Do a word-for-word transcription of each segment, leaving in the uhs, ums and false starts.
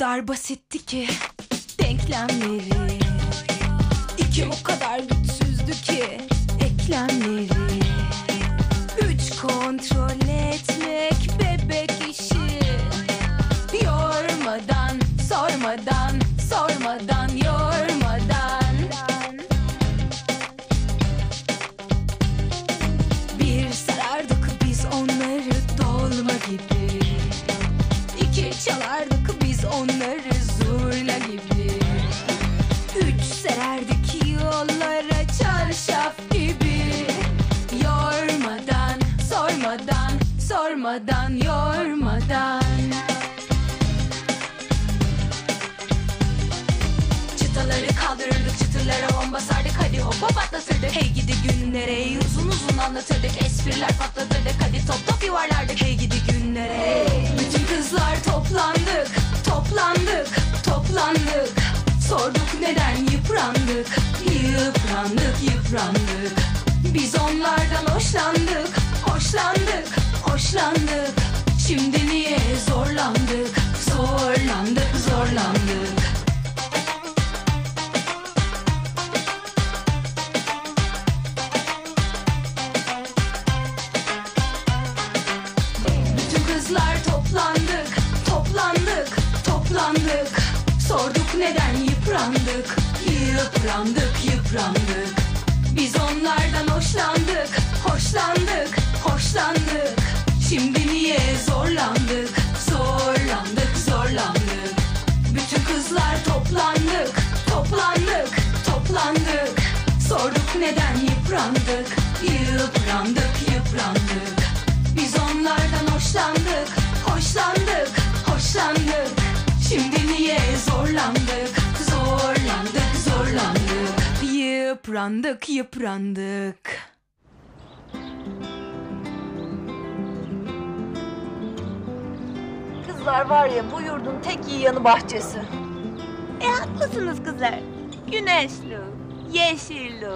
kadar basitti ki denklemleri, İki o kadar güçsüzdü ki eklemleri, Üç kontrol etmek bebek işi. Yormadan, sormadan, sormadan, yormadan. Bir sarardık biz onları dolma gibi, İki çalardık biz onları zurna gibi, Üç sererdik yollara çarşaf gibi. Yormadan, sormadan, sormadan, yormadan. Çıtaları kaldırırdık, çıtırlara on basardık, hadi hoppa patlatırdık. Hey gidi günlere uzun uzun anlatırdık, espriler patlatırdık, hadi top top yuvarlardık. Hey gidi günlere bütün kızlar toplandık, toplandık, toplandık. Sorduk neden yıprandık, yıprandık, yıprandık. Biz onlardan hoşlandık, hoşlandık, hoşlandık. Şimdi niye zorlandık, zorlandık, zorlandık. Bütün kızlar toplandık, toplandık, toplandık. Sorduk neden yıprandık, yıprandık, yıprandık. Biz onlardan hoşlandık, hoşlandık, hoşlandık. Şimdi niye zorlandık, zorlandık, zorlandık. Bütün kızlar toplandık, toplandık, toplandık. Sorduk neden yıprandık, yıprandık, yıprandık. Biz onlardan hoşlandık, hoşlandık, hoşlandık. Şimdi niye zorlandık, zorlandık, zorlandık. Yıprandık, yıprandık. Kızlar var ya, bu yurdun tek iyi yanı bahçesi. E haklısınız kızlar. Güneşli, yeşilli.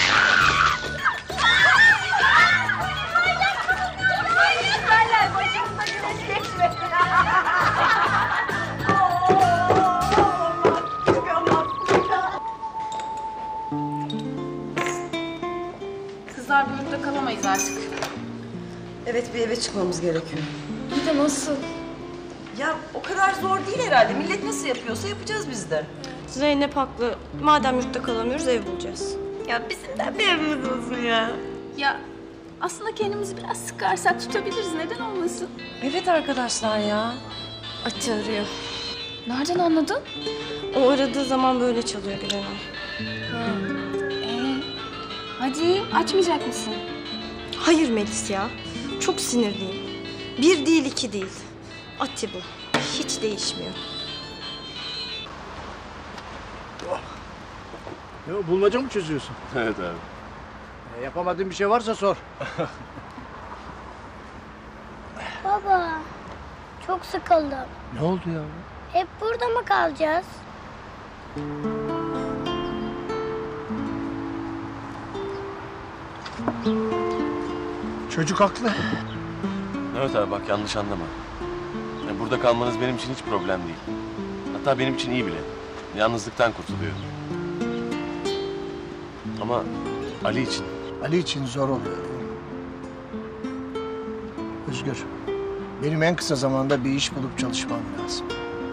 Hala başımıza güneş geçmesin. Kızlar bu yurtta kalamayız artık. Evet, bir eve çıkmamız gerekiyor. İyi de nasıl? Ya o kadar zor değil herhalde. Millet nasıl yapıyorsa yapacağız biz de. Zeynep haklı. Madem yurtta kalamıyoruz ev bulacağız. Ya bizim de bir evimiz olsun ya. Ya aslında kendimizi biraz sıkarsak tutabiliriz. Neden olmasın? Evet arkadaşlar ya. Ati arıyor. Nereden anladın? O aradığı zaman böyle çalıyor Gülen Hanım. Ee, hadi açmayacak mısın? Hayır Melis ya. Çok sinirliyim. Bir değil iki değil. Ati bu. Hiç değişmiyor. Ne o, bulmaca mı çözüyorsun? Evet abi. E, yapamadığın bir şey varsa sor. Baba, çok sıkıldım. Ne oldu ya? Hep burada mı kalacağız? Çocuk haklı. Evet abi bak yanlış anlama. Yani burada kalmanız benim için hiç problem değil. Hatta benim için iyi bile. Yalnızlıktan kurtuluyor. Ama Ali için. Ali için zor oluyor değil mi? Özgür, benim en kısa zamanda bir iş bulup çalışmam lazım.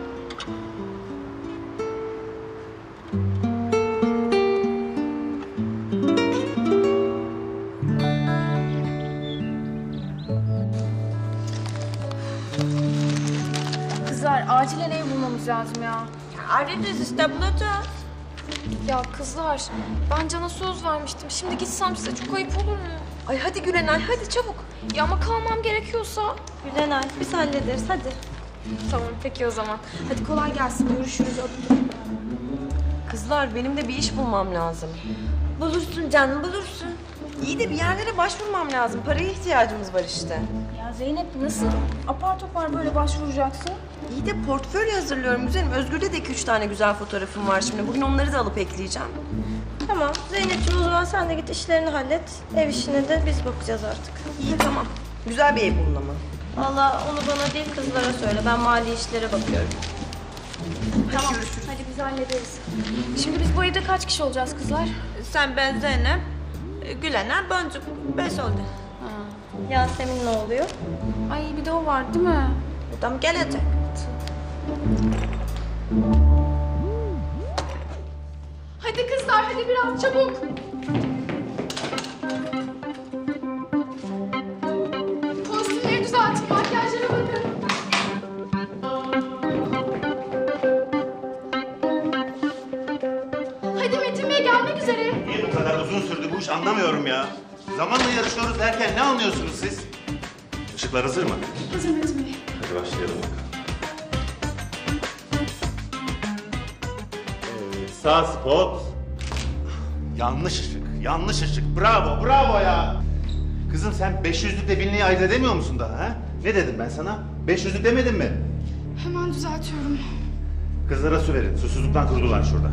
Kızlar acilen ev bulmamız lazım ya. Arayacağız işte, bulacağız. Ya kızlar, ben Can'a söz vermiştim. Şimdi gitsem size çok ayıp olur mu? Ay hadi Gülenay, hadi çabuk. Ya ama kalmam gerekiyorsa. Gülenay biz hallederiz hadi. Tamam peki o zaman. Hadi kolay gelsin, görüşürüz. Kızlar, benim de bir iş bulmam lazım. Bulursun canım, bulursun. İyi de bir yerlere başvurmam lazım. Paraya ihtiyacımız var işte. Ya Zeynep nasıl? Apar topar böyle başvuracaksın. İyi de portföy hazırlıyorum güzelim. Özgür'de de iki üç tane güzel fotoğrafım var şimdi. Bugün onları da alıp ekleyeceğim. Tamam Zeynep'ciğim o zaman sen de git işlerini hallet. Ev işine de biz bakacağız artık. İyi tamam. Güzel bir ev bulun ama. Vallahi onu bana değil kızlara söyle. Ben mali işlere bakıyorum. Tamam. Hadi biz hallederiz. Şimdi biz bu evde kaç kişi olacağız kızlar? Sen, ben, Zeynep, Gülener, Boncuk. Beş oldu. Yasemin ne oluyor? Ay bir de o var değil mi? Adam gelecek. Hadi kızlar hadi biraz çabuk. Kostümleri düzeltin, makyajlara bakın. Hadi Metin Bey gelmek üzere. Niye bu kadar uzun sürdü bu iş anlamıyorum ya. Zamanla yarışıyoruz derken ne anlıyorsunuz siz? Işıklar hazır mı? Hazır Metin Bey. Hadi başlayalım bakalım. Ee, sağ spot. Yanlış ışık, yanlış ışık. Bravo, bravo ya. Kızım sen beş yüzlükle binliği ayırt edemiyor musun daha ha? Ne dedim ben sana? beş yüzlük demedim mi? Hemen düzeltiyorum. Kızlara su verin. Susuzluktan kurudular şurada.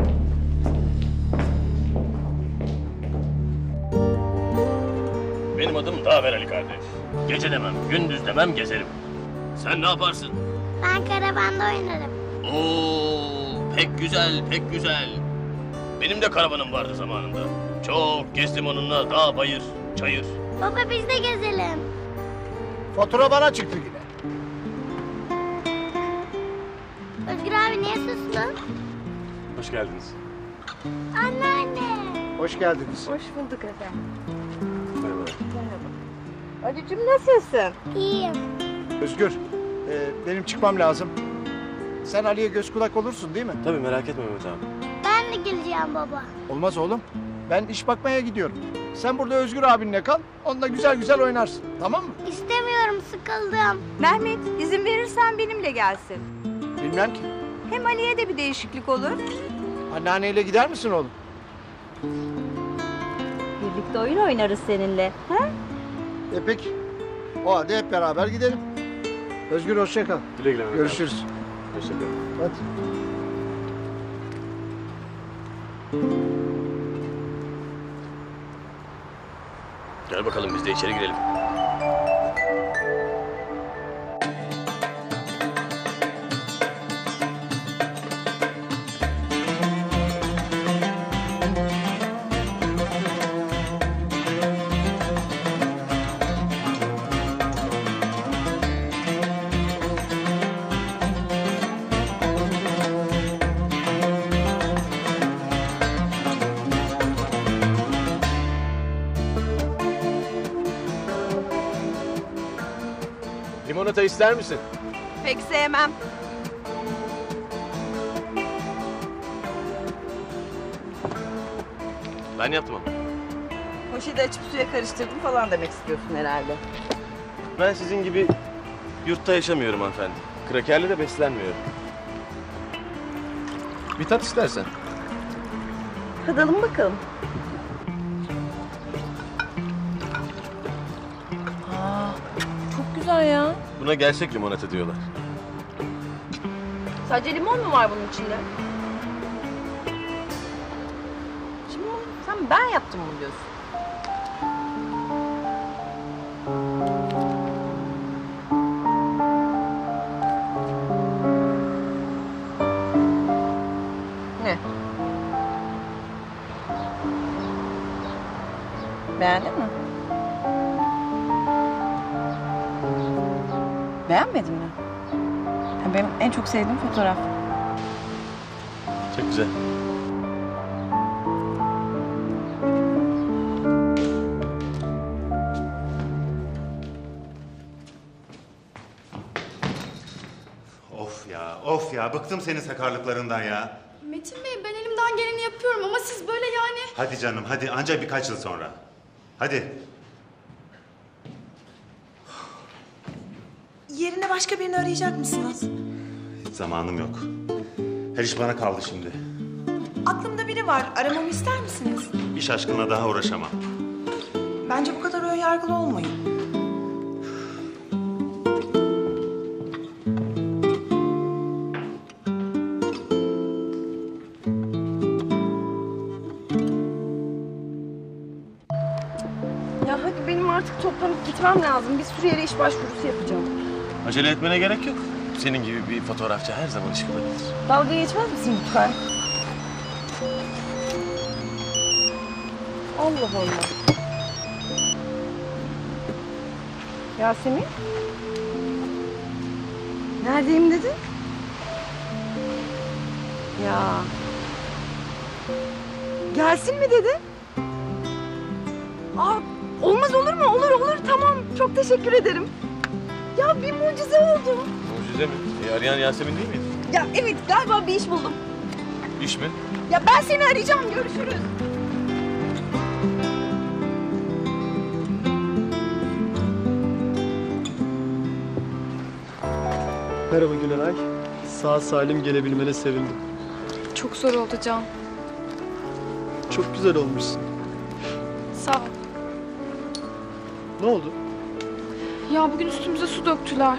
Benim adım Dağver Ali kardeş. Gece demem, gündüz demem gezerim. Sen ne yaparsın? Ben karavanda oynarım. Oo, pek güzel, pek güzel. Benim de karavanım vardı zamanında. Çok gezdim onunla dağ, bayır, çayır. Baba biz de gezelim. Fatura bana çıktı yine. Özgür abi niye sustun? Hoş geldiniz. Anneanne. Hoş geldiniz. Hoş bulduk efendim. Merhaba. Ali'cim nasılsın? İyiyim. Özgür, e, benim çıkmam lazım. Sen Ali'ye göz kulak olursun değil mi? Tabii merak etme Mehmet abi. Ben de geleceğim baba. Olmaz oğlum. Ben iş bakmaya gidiyorum. Sen burada Özgür abinle kal. Onunla güzel güzel oynarsın. Tamam mı? İstemiyorum, sıkıldım. Mehmet, izin verirsen benimle gelsin. Bilmem ki. Hem Ali'ye de bir değişiklik olur. Anneanneyle gider misin oğlum? Birlikte oyun oynarız seninle. Ha? E peki. O halde hep beraber gidelim. Özgür hoşça kal. Güle güle Mehmet Görüşürüz. abi. Hoşça kalın. Hadi. Gel bakalım biz de içeri girelim. Limonata ister misin? Pek sevmem. Ben yaptım ama. Poşeti açıp suya karıştırdım falan demek istiyorsun herhalde. Ben sizin gibi yurtta yaşamıyorum hanımefendi. Krakerle de beslenmiyorum. Bir tat istersen. Tadalım bakalım. Çok güzel ya. Buna gerçek limonata diyorlar. Sadece limon mu var bunun içinde? Şimdi sen ben yaptım mı diyorsun? Ne? Beğendin mi? Beğenmedin mi? Ya benim en çok sevdiğim fotoğraf. Çok güzel. Of ya, of ya. Bıktım senin sakarlıklarından ya. Metin Bey ben elimden geleni yapıyorum ama siz böyle yani... Hadi canım, hadi. Ancak birkaç yıl sonra. Hadi. Yerine başka birini arayacak mısınız? Hiç zamanım yok. Her iş bana kaldı şimdi. Aklımda biri var. Aramamı ister misiniz? İş aşkına daha uğraşamam. Bence bu kadar önyargılı olmayın. Ya hadi benim artık toplanıp gitmem lazım. Bir sürü yere iş başvurusu yapacağım. Acele etmene gerek yok. senin gibi bir fotoğrafçı her zaman ışık olabilir. Dalga geçmez misin lütfen? Allah Allah. Yasemin? Neredeyim dedin? Ya. Gelsin mi dedi? Aa, olmaz olur mu? Olur olur tamam. Çok teşekkür ederim. Ya bir mucize oldu. Mucize mi? E, arayan Yasemin değil miydi? Ya evet galiba bir iş buldum. İş mi? Ya ben seni arayacağım. Görüşürüz. Merhaba Gülenay. Sağ salim gelebilmene sevindim. Çok zor oldu Can. Çok güzel olmuşsun. Sağ ol. Ne oldu? Ya bugün üstümüze su döktüler.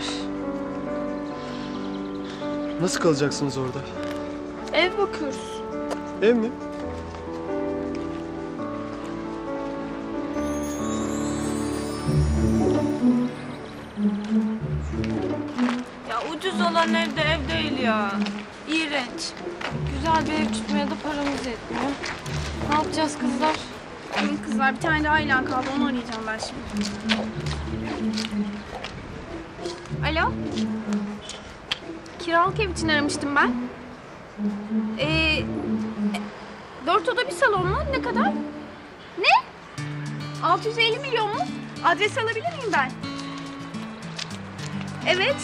Nasıl kalacaksınız orada? Ev bakıyoruz. Ev mi? Ya ucuz olan evde ev değil ya. İğrenç. Güzel bir ev tutmaya da paramız yetmiyor. Ne yapacağız kızlar? Durun kızlar, bir tane daha ilan kaldı. Onu arayacağım ben şimdi. Alo? Kiralık ev için aramıştım ben. Ee, dört oda bir salon mu? Ne kadar? Ne? altı yüz elli milyon mu? Adres alabilir miyim ben? Evet.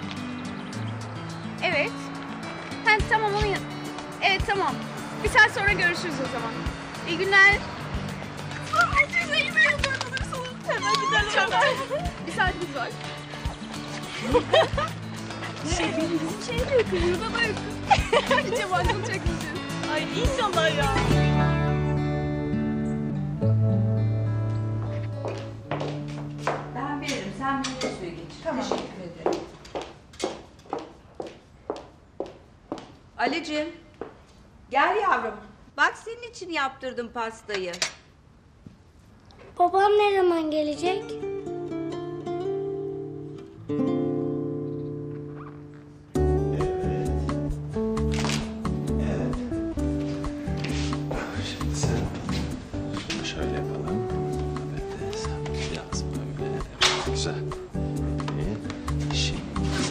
Evet. Ha, tamam onu yaz. Evet tamam. Bir saat sonra görüşürüz o zaman. İyi günler. altı yüz elli milyon dört oda bir salon. Hemen gidelim. Çok bir saatimiz var. Şey, bizim şey de yakın, yurda da yakın. Hiç yabancılık çekmeyeceğiz. Ay inşallah ya. Ben veririm. Sen bir suyu geç. Tamam. Teşekkür ederim. Ali'cim, gel yavrum. Bak senin için yaptırdım pastayı. Babam ne zaman gelecek? Şimdi sen şunu şöyle yapalım. Evet, sen biraz böyle. Evet, güzel. Evet, şimdi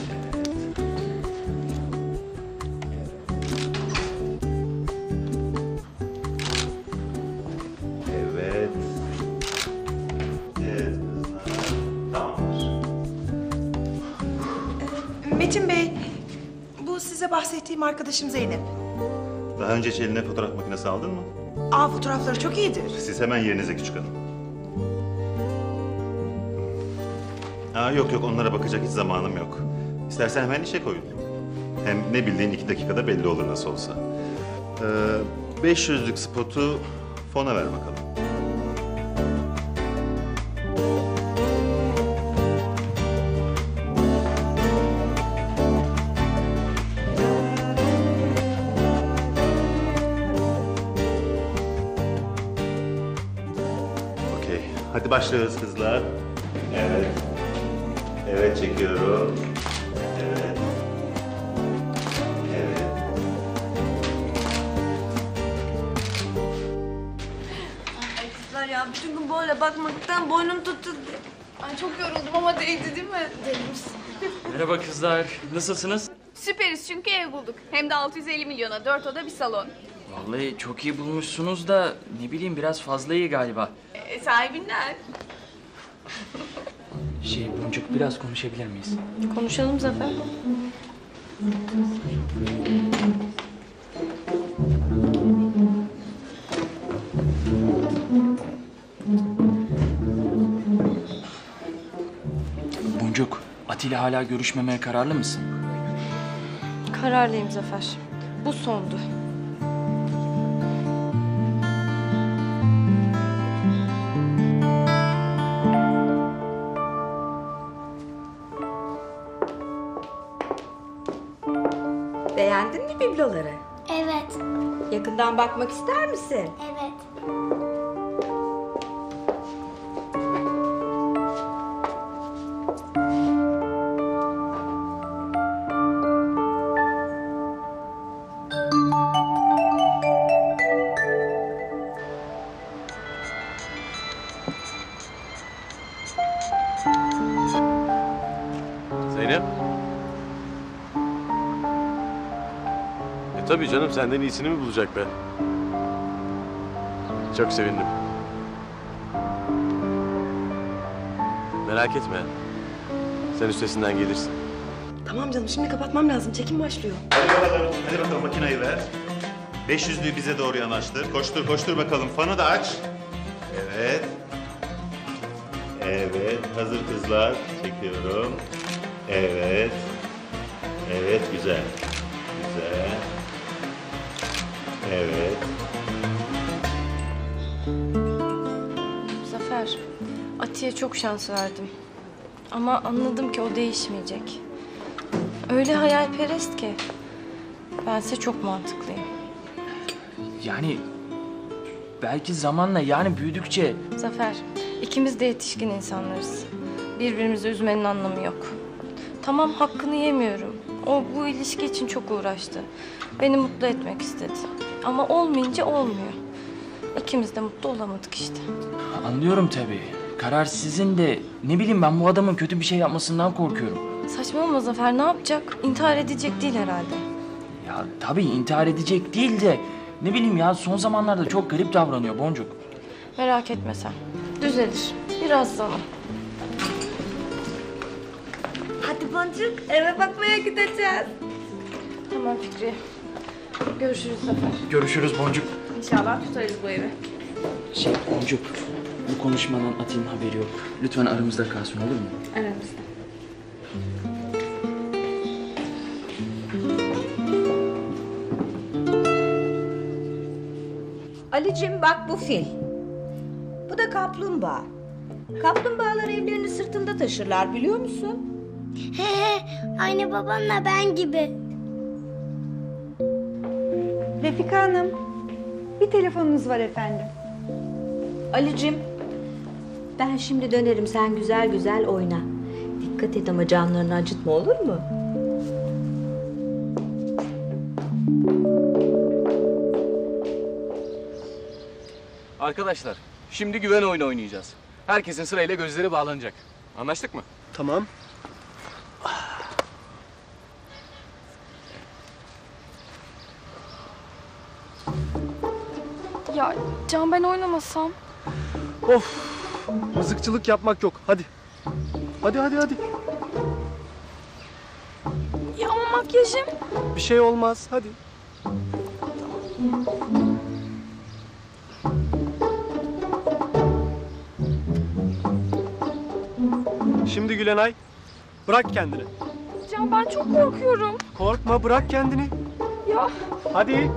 evet. Evet kızlar. Tamamdır. Metin Bey, bu size bahsettiğim arkadaşım Zeynep. Daha önce hiç eline fotoğraf makinesi aldın mı? Aa, fotoğrafları çok iyidir. Siz hemen yerinize küçük hanım. Aa, yok yok onlara bakacak hiç zamanım yok. İstersen hemen işe koyun. Hem ne bildiğin iki dakikada belli olur nasıl olsa. Ee, beş yüzlük spotu fona ver bakalım. Okey. Hadi başlıyoruz kızlar. Evet. Evet çekiyorum. Evet. Evet. Ay kızlar ya bütün gün böyle bakmaktan boynum tuttu. Ay çok yoruldum ama değdi değil mi? Değmiş. Merhaba kızlar, nasılsınız? Süperiz çünkü ev bulduk. Hem de altı yüz elli milyona, dört oda bir salon. Vallahi çok iyi bulmuşsunuz da ne bileyim biraz fazla iyi galiba. Ee, sahibinden. Şey Boncuk biraz konuşabilir miyiz? Konuşalım Zafer. Boncuk, Atilla hala görüşmemeye kararlı mısın? Kararlıyım Zafer. Bu sondu. Beğendin mi bibloları? Evet. Yakından bakmak ister misin? Evet. tabii canım, senden iyisini mi bulacak be? Çok sevindim. Merak etme. Sen üstesinden gelirsin. Tamam canım, şimdi kapatmam lazım. Çekim başlıyor. Hadi bakalım, hadi bakalım makinayı ver. beş yüzlüğü bize doğru yanaştır. Koştur, koştur bakalım. Fanı da aç. Evet. Evet, hazır kızlar. Çekiyorum. Evet. Evet, güzel. Güzel. Evet. Zafer, Atiye çok şans verdim. Ama anladım ki o değişmeyecek. Öyle hayalperest ki. Bense çok mantıklıyım. Yani belki zamanla, yani büyüdükçe... Zafer, ikimiz de yetişkin insanlarız. Birbirimizi üzmenin anlamı yok. Tamam, hakkını yemiyorum. O bu ilişki için çok uğraştı. Beni mutlu etmek istedi. Ama olmayınca olmuyor. İkimiz de mutlu olamadık işte. Anlıyorum tabii. Karar sizin de, ne bileyim, ben bu adamın kötü bir şey yapmasından korkuyorum. Saçmalama Zafer, ne yapacak? İntihar edecek değil herhalde. Ya tabii intihar edecek değil de, ne bileyim ya, son zamanlarda çok garip davranıyor Boncuk. Merak etme sen. Düzelir. Biraz zaman. Hadi Boncuk, eve bakmaya gideceğiz. Tamam Fikri. Görüşürüz Zafer. Görüşürüz Boncuk. İnşallah tutarız bu evi. Şey Boncuk, bu konuşmadan Ati'nin haberi yok. Lütfen aramızda kalsın, olur mu? Aramızda. Ali'cim bak bu fil. Bu da kaplumbağa. Kaplumbağalar evlerini sırtında taşırlar biliyor musun? He he, aynı babamla ben gibi. Refika Hanım, bir telefonunuz var efendim. Ali'cim, ben şimdi dönerim. Sen güzel güzel oyna. Dikkat et ama canlarını acıtma, olur mu? Arkadaşlar, şimdi güven oyunu oynayacağız. Herkesin sırayla gözleri bağlanacak. Anlaştık mı? Tamam. Ya Can, ben oynamasam? Of. Mızıkçılık yapmak yok. Hadi. Hadi hadi hadi. Ya ama makyajım. Bir şey olmaz. Hadi. Şimdi Gülenay, bırak kendini. Can, ben çok korkuyorum. Korkma, bırak kendini. Ya. Hadi.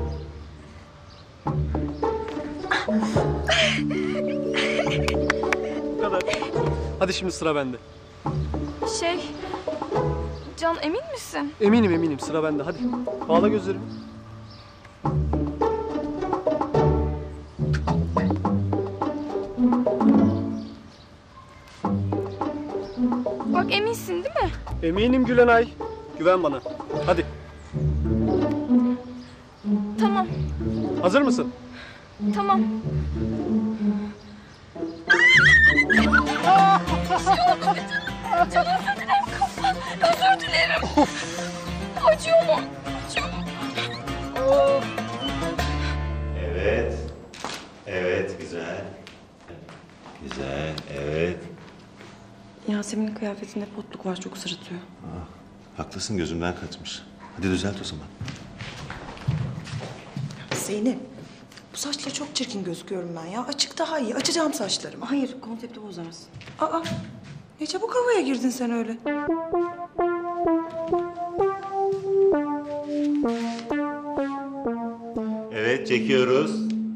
Bu kadar. Hadi şimdi sıra bende. Şey, Can emin misin? Eminim eminim, sıra bende. Hadi bağla gözlerimi. Bak, eminsin değil mi? Eminim Gülenay. Güven bana. Hadi. Tamam. Hazır mısın? Tamam. Can, özür dilerim kaplan. Özür dilerim. Acıyor mu? Acıyor mu? Evet. Evet, güzel. Güzel, evet. Yasemin'in kıyafetinde potluk var, çok sırıtıyor. Ah, haklısın, gözümden kaçmış. Hadi düzelt o zaman. Zeynep, bu saçla çok çirkin gözüküyorum ben ya. Açık daha iyi. Açacağım saçlarımı. Hayır, konsepti bozarsın. Aa, ne çabuk havaya girdin sen öyle. Evet, çekiyoruz.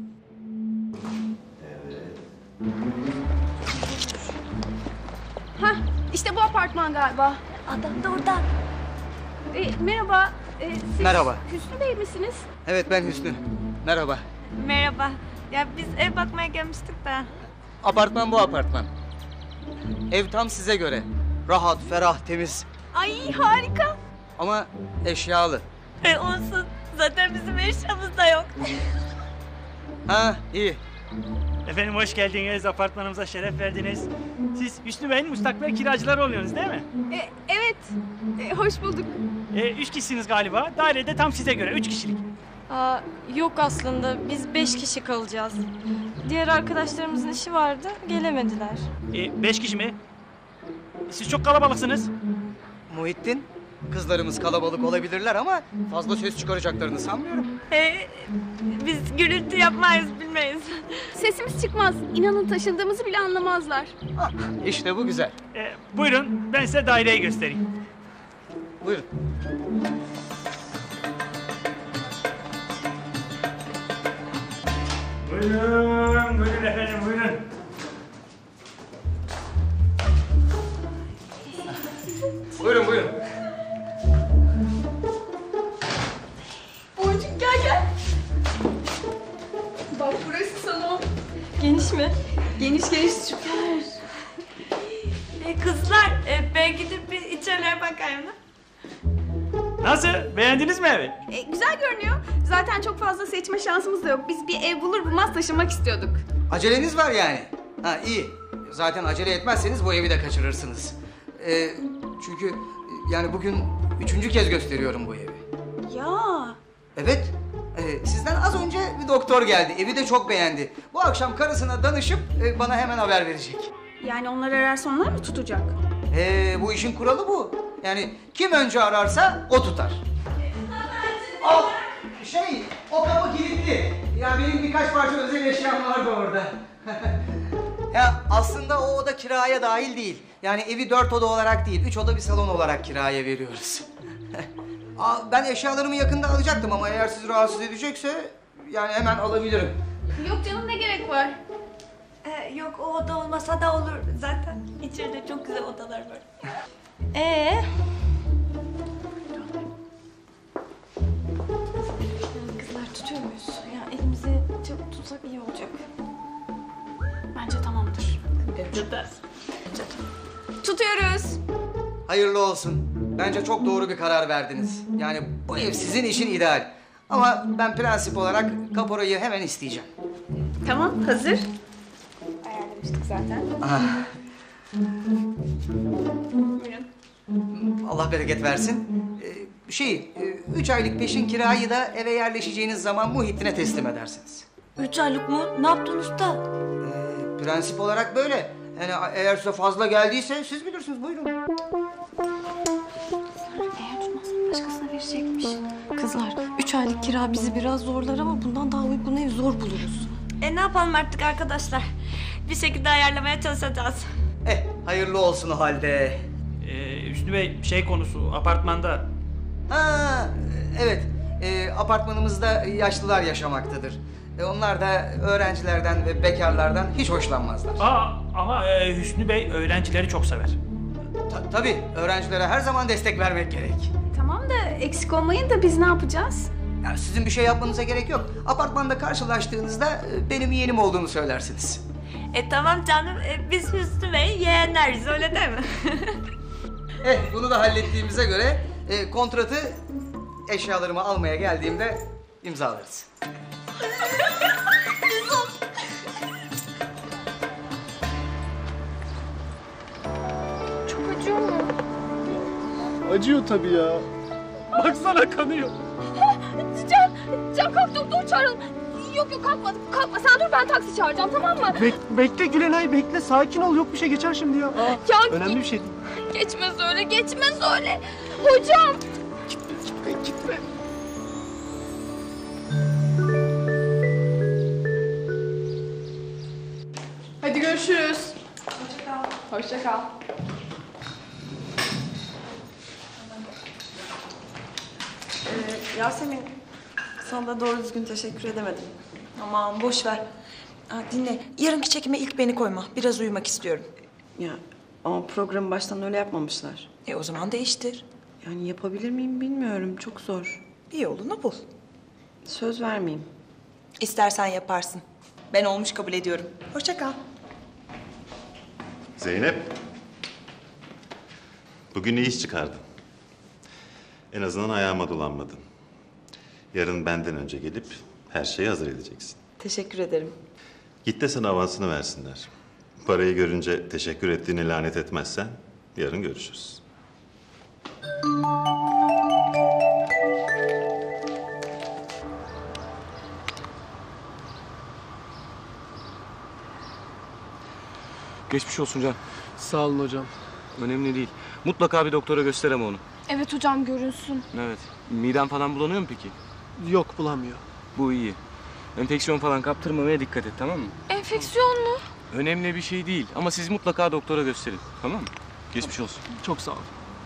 Hah, işte bu apartman galiba. Adam da orada. E, merhaba. E, siz Merhaba. Hüsnü Bey misiniz? Evet, ben Hüsnü. Merhaba. Merhaba. Ya biz ev bakmaya gelmiştik de. Apartman bu apartman. Ev tam size göre. Rahat, ferah, temiz. Ay harika. Ama eşyalı. E, olsun. Zaten bizim eşyamız da yok. Ha, iyi. Efendim hoş geldiniz. Apartmanımıza şeref verdiniz. Siz Hüsnü Bey'in müstakbel kiracıları oluyorsunuz değil mi? E, evet. E, hoş bulduk. E, üç kişisiniz galiba. Dairede tam size göre. Üç kişilik. Aa, yok aslında. Biz beş kişi kalacağız. Diğer arkadaşlarımızın işi vardı. Gelemediler. E, beş kişi mi? Siz çok kalabalıksınız. Muhittin, kızlarımız kalabalık olabilirler ama fazla ses çıkaracaklarını sanmıyorum. Ee, biz gürültü yapmayız, bilmeyiz. Sesimiz çıkmaz. İnanın taşındığımızı bile anlamazlar. İşte bu güzel. E, buyurun, ben size daireyi göstereyim. Buyurun. Buyurun, buyurun efendim, buyurun. Buyurun, buyurun. Boncuk gel gel. Bak burası salon. Geniş mi? Geniş geniş süper. E, kızlar, e, ben gidip bir içeriye bakayım da. Nasıl? Beğendiniz mi evi? E, güzel görünüyor. Zaten çok fazla seçme şansımız da yok. Biz bir ev bulur bulmaz taşınmak istiyorduk. Aceleniz var yani. Ha iyi. Zaten acele etmezseniz bu evi de kaçırırsınız. Ee, çünkü yani bugün üçüncü kez gösteriyorum bu evi. Ya. Evet. Ee, sizden az önce bir doktor geldi. Evi de çok beğendi. Bu akşam karısına danışıp e, bana hemen haber verecek. Yani onlar ararsa onlar mı tutacak? Ee, bu işin kuralı bu. Yani kim önce ararsa o tutar. Al. Şey, o kapı kilitli. Ya benim birkaç parça özel eşyam vardı orada. Ya aslında o oda kiraya dahil değil. Yani evi dört oda olarak değil, üç oda bir salon olarak kiraya veriyoruz. Aa, ben eşyalarımı yakında alacaktım ama eğer sizi rahatsız edecekse yani hemen alabilirim. Yok canım, ne gerek var? E, yok, o oda olmasa da olur. Zaten içeride çok güzel odalar var. Ee? Kızlar tutuyor muyuz? Ya elimizi çabuk tutsak iyi olacak. Bence tamamdır. Tutar. Tutuyoruz. Hayırlı olsun. Bence çok doğru bir karar verdiniz. Yani bu ev sizin için ideal. Ama ben prensip olarak kaporayı hemen isteyeceğim. Tamam, hazır. Ayarlamıştık zaten. Ah. Buyurun. Allah bereket versin. Ee, şey, e, üç aylık peşin kirayı da eve yerleşeceğiniz zaman Muhittin'e teslim edersiniz. Üç aylık mı? Ne yaptın usta? Ee, prensip olarak böyle. Yani eğer size fazla geldiyse siz bilirsiniz. Buyurun. Eğer tutmazsan başkasına verecekmiş. Kızlar, üç aylık kira bizi biraz zorlar ama bundan daha uygun ev zor buluruz. E ne yapalım artık arkadaşlar? Bir şekilde ayarlamaya çalışacağız. Eh, hayırlı olsun o halde. Ee, Hüsnü Bey, şey konusu, apartmanda. Ha, evet. E, apartmanımızda yaşlılar yaşamaktadır. E, onlar da öğrencilerden ve bekarlardan hiç hoşlanmazlar. Aa, ama e, Hüsnü Bey öğrencileri çok sever. Ta- tabii, öğrencilere her zaman destek vermek gerek. Tamam da eksik olmayın da biz ne yapacağız? Ya sizin bir şey yapmanıza gerek yok. Apartmanda karşılaştığınızda e, benim yeğenim olduğunu söylersiniz. E tamam canım, e, biz Hüsnü Bey yeğenleriz, öyle değil mi? Eh, bunu da hallettiğimize göre e, kontratı eşyalarımı almaya geldiğimde imzalarız. Çok acıyor mu? Acıyor tabii ya. Baksana, kanıyor. Can, Can kalk doktor çağıralım. Yok yok kalkma, kalkma sen dur, ben taksi çağıracağım, tamam mı? Bek- bekle Gülenay, bekle. Sakin ol. Yok bir şey, geçer şimdi ya. Aa, Ya, önemli bir şey değil. Geçmez öyle, geçmez öyle. Hocam. Gitme, gitme. Hadi görüşürüz. Hoşça kal. Hoşça kal. Ee, Yasemin, sana da doğru düzgün teşekkür edemedim. Aman boş ver. Ha, dinle, yarınki çekime ilk beni koyma. Biraz uyumak istiyorum. Ya ama programı baştan öyle yapmamışlar. E o zaman değiştir. Yani yapabilir miyim bilmiyorum. Çok zor. Bir yolunu bul. Söz vermeyeyim. İstersen yaparsın. Ben olmuş kabul ediyorum. Hoşça kal. Zeynep. Bugün iyi iş çıkardın. En azından ayağıma dolanmadın. Yarın benden önce gelip her şeyi hazır edeceksin. Teşekkür ederim. Git de sana avansını versinler. Parayı görünce teşekkür ettiğini lanet etmezsen yarın görüşürüz. Geçmiş olsun Can. Sağ olun hocam. Önemli değil. Mutlaka bir doktora göster ama onu. Evet hocam görünsün. Evet. Miden falan bulanıyor mu peki? Yok, bulamıyor. Bu iyi. Enfeksiyon falan kaptırmamaya dikkat et, tamam mı? Enfeksiyon mu? Önemli bir şey değil ama siz mutlaka doktora gösterin, tamam mı? Geçmiş olsun. Çok sağ ol.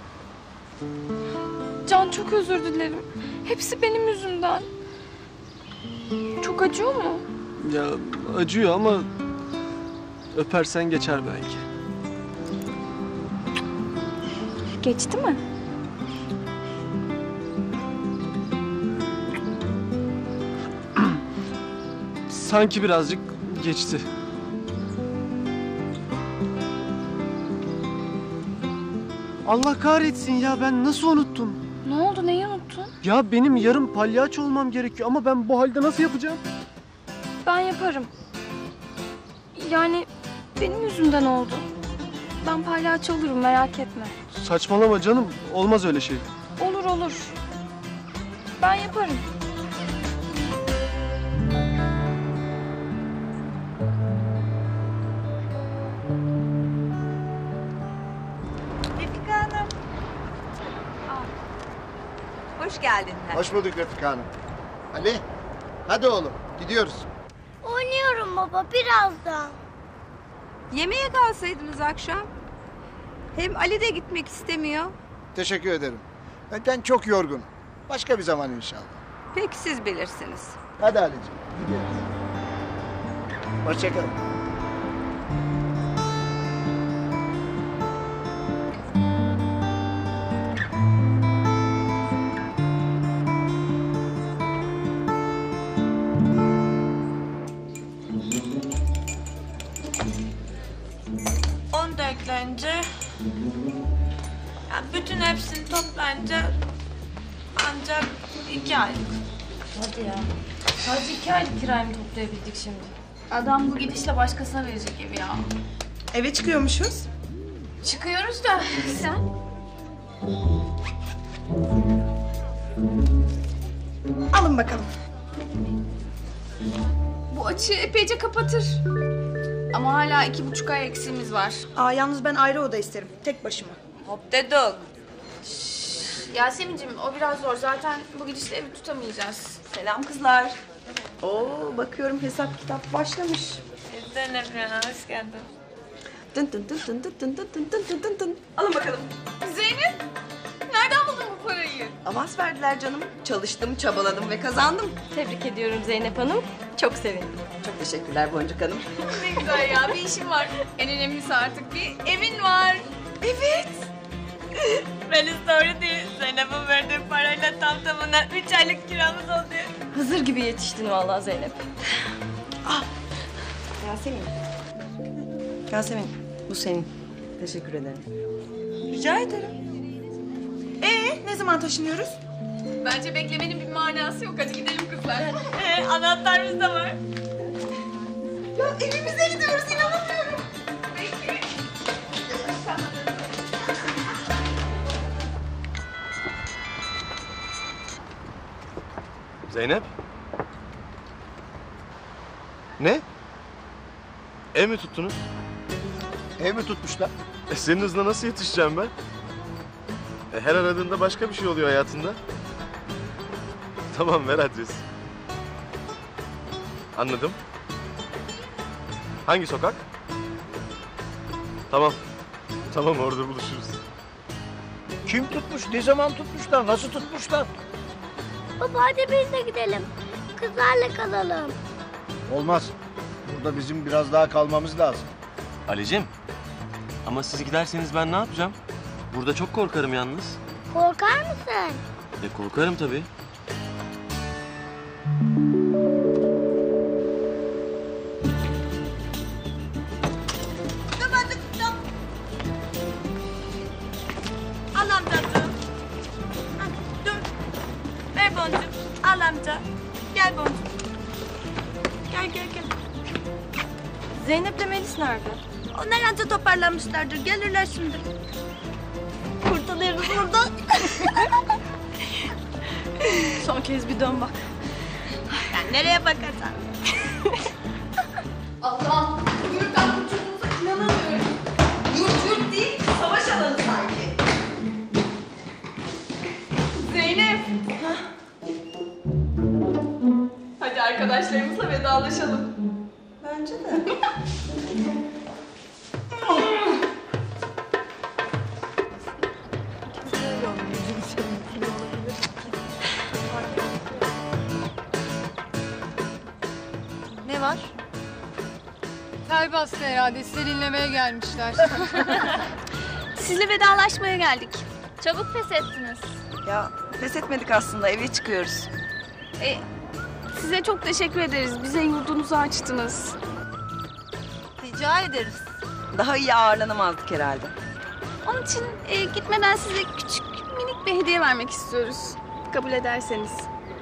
Can çok özür dilerim. Hepsi benim yüzümden. Çok acıyor mu? Ya acıyor ama öpersen geçer belki. Geçti mi? Sanki birazcık geçti. Allah kahretsin ya, ben nasıl unuttum? Ne oldu, neyi unuttun? Ya benim yarın palyaço olmam gerekiyor ama ben bu halde nasıl yapacağım? Ben yaparım. Yani benim yüzümden oldu. Ben palyaço olurum, merak etme. Saçmalama canım, olmaz öyle şey. Olur olur. Ben yaparım. Refika Hanım. Hoş geldin. Hoş bulduk Refika Hanım. Ali, hadi oğlum gidiyoruz. Oynuyorum baba birazdan. Yemeğe kalsaydınız akşam. Hem Ali de gitmek istemiyor. Teşekkür ederim. Ben çok yorgun. Başka bir zaman inşallah. Peki siz bilirsiniz. Hadi Ali'ciğim gidiyoruz. Hoşçakalın. On da eklenince... Yani bütün hepsini toplayınca... Ancak iki aylık. Hadi ya. Sadece iki aylık kirayı mı toplayabildik şimdi? Adam bu gidişle başkasına verecek evi ya. Eve çıkıyormuşuz. Çıkıyoruz da sen? Alın bakalım. Bu açığı epeyce kapatır. Ama hala iki buçuk ay eksiğimiz var. Aa, yalnız ben ayrı oda isterim. Tek başıma. Hop dedik. Yasemin'cim o biraz zor. Zaten bu gidişle evi tutamayacağız. Selam kızlar. Oo, bakıyorum hesap kitap başlamış. Zeynep ya, hoş geldin. Dın dın dın dın dın dın dın dın dın dın dın. Alın bakalım. Zeynep, nereden buldun bu parayı? Avans verdiler canım. Çalıştım, çabaladım ve kazandım. Tebrik ediyorum Zeynep Hanım. Çok sevindim. Çok teşekkürler Boncuk Hanım. Ne güzel ya, bir işim var. En önemlisi artık bir evin var. Evet. Melis doğru değil. Zeynep'in verdiği parayla tam tamına üç aylık kiramız oldu. Hızır gibi yetiştin vallahi Zeynep. Ah. Yasemin. Yasemin, bu senin. Teşekkür ederim. Rica ederim. Ee, ne zaman taşınıyoruz? Bence beklemenin bir manası yok. Hadi gidelim kızlar. Ee, anahtar bizde var. Ya evimize gidiyoruz, inanamıyorum. Peki. Zeynep? Ne? Ev mi tuttunuz? Ev mi tutmuşlar? E senin hızına nasıl yetişeceğim ben? E her aradığında başka bir şey oluyor hayatında. Tamam, ver adresi. Anladım. Hangi sokak? Tamam. Tamam, orada buluşuruz. Kim tutmuş? Ne zaman tutmuşlar? Nasıl tutmuşlar? Baba hadi biz de gidelim. Kızlarla kalalım. Olmaz. Burada bizim biraz daha kalmamız lazım. Ali'cim, ama siz giderseniz ben ne yapacağım? Burada çok korkarım yalnız. Korkar mısın? E korkarım tabii. Al amcacığım. Hah, dur. Ver boncuk. Al amca. Gel boncuk. Gel gel gel. Zeynep'le Melis nerede? Onlar anca toparlanmışlardır. Gelirler şimdi. Kurtuluruz buradan. Son kez bir dön bak. Sen nereye bakarsan. Allah'ım, bu yurttan kurtulduğumuza inanamıyorum. vedalaşalım. Bence de. Ne var? Ter bastı herhalde. Sizi dinlemeye gelmişler. Sizle vedalaşmaya geldik. Çabuk pes ettiniz. Ya pes etmedik aslında, eve çıkıyoruz. E, size çok teşekkür ederiz. Bize yurdunuzu açtınız. Rica ederiz. Daha iyi ağırlanamazdık herhalde. Onun için e, gitmeden size küçük minik bir hediye vermek istiyoruz. Kabul ederseniz.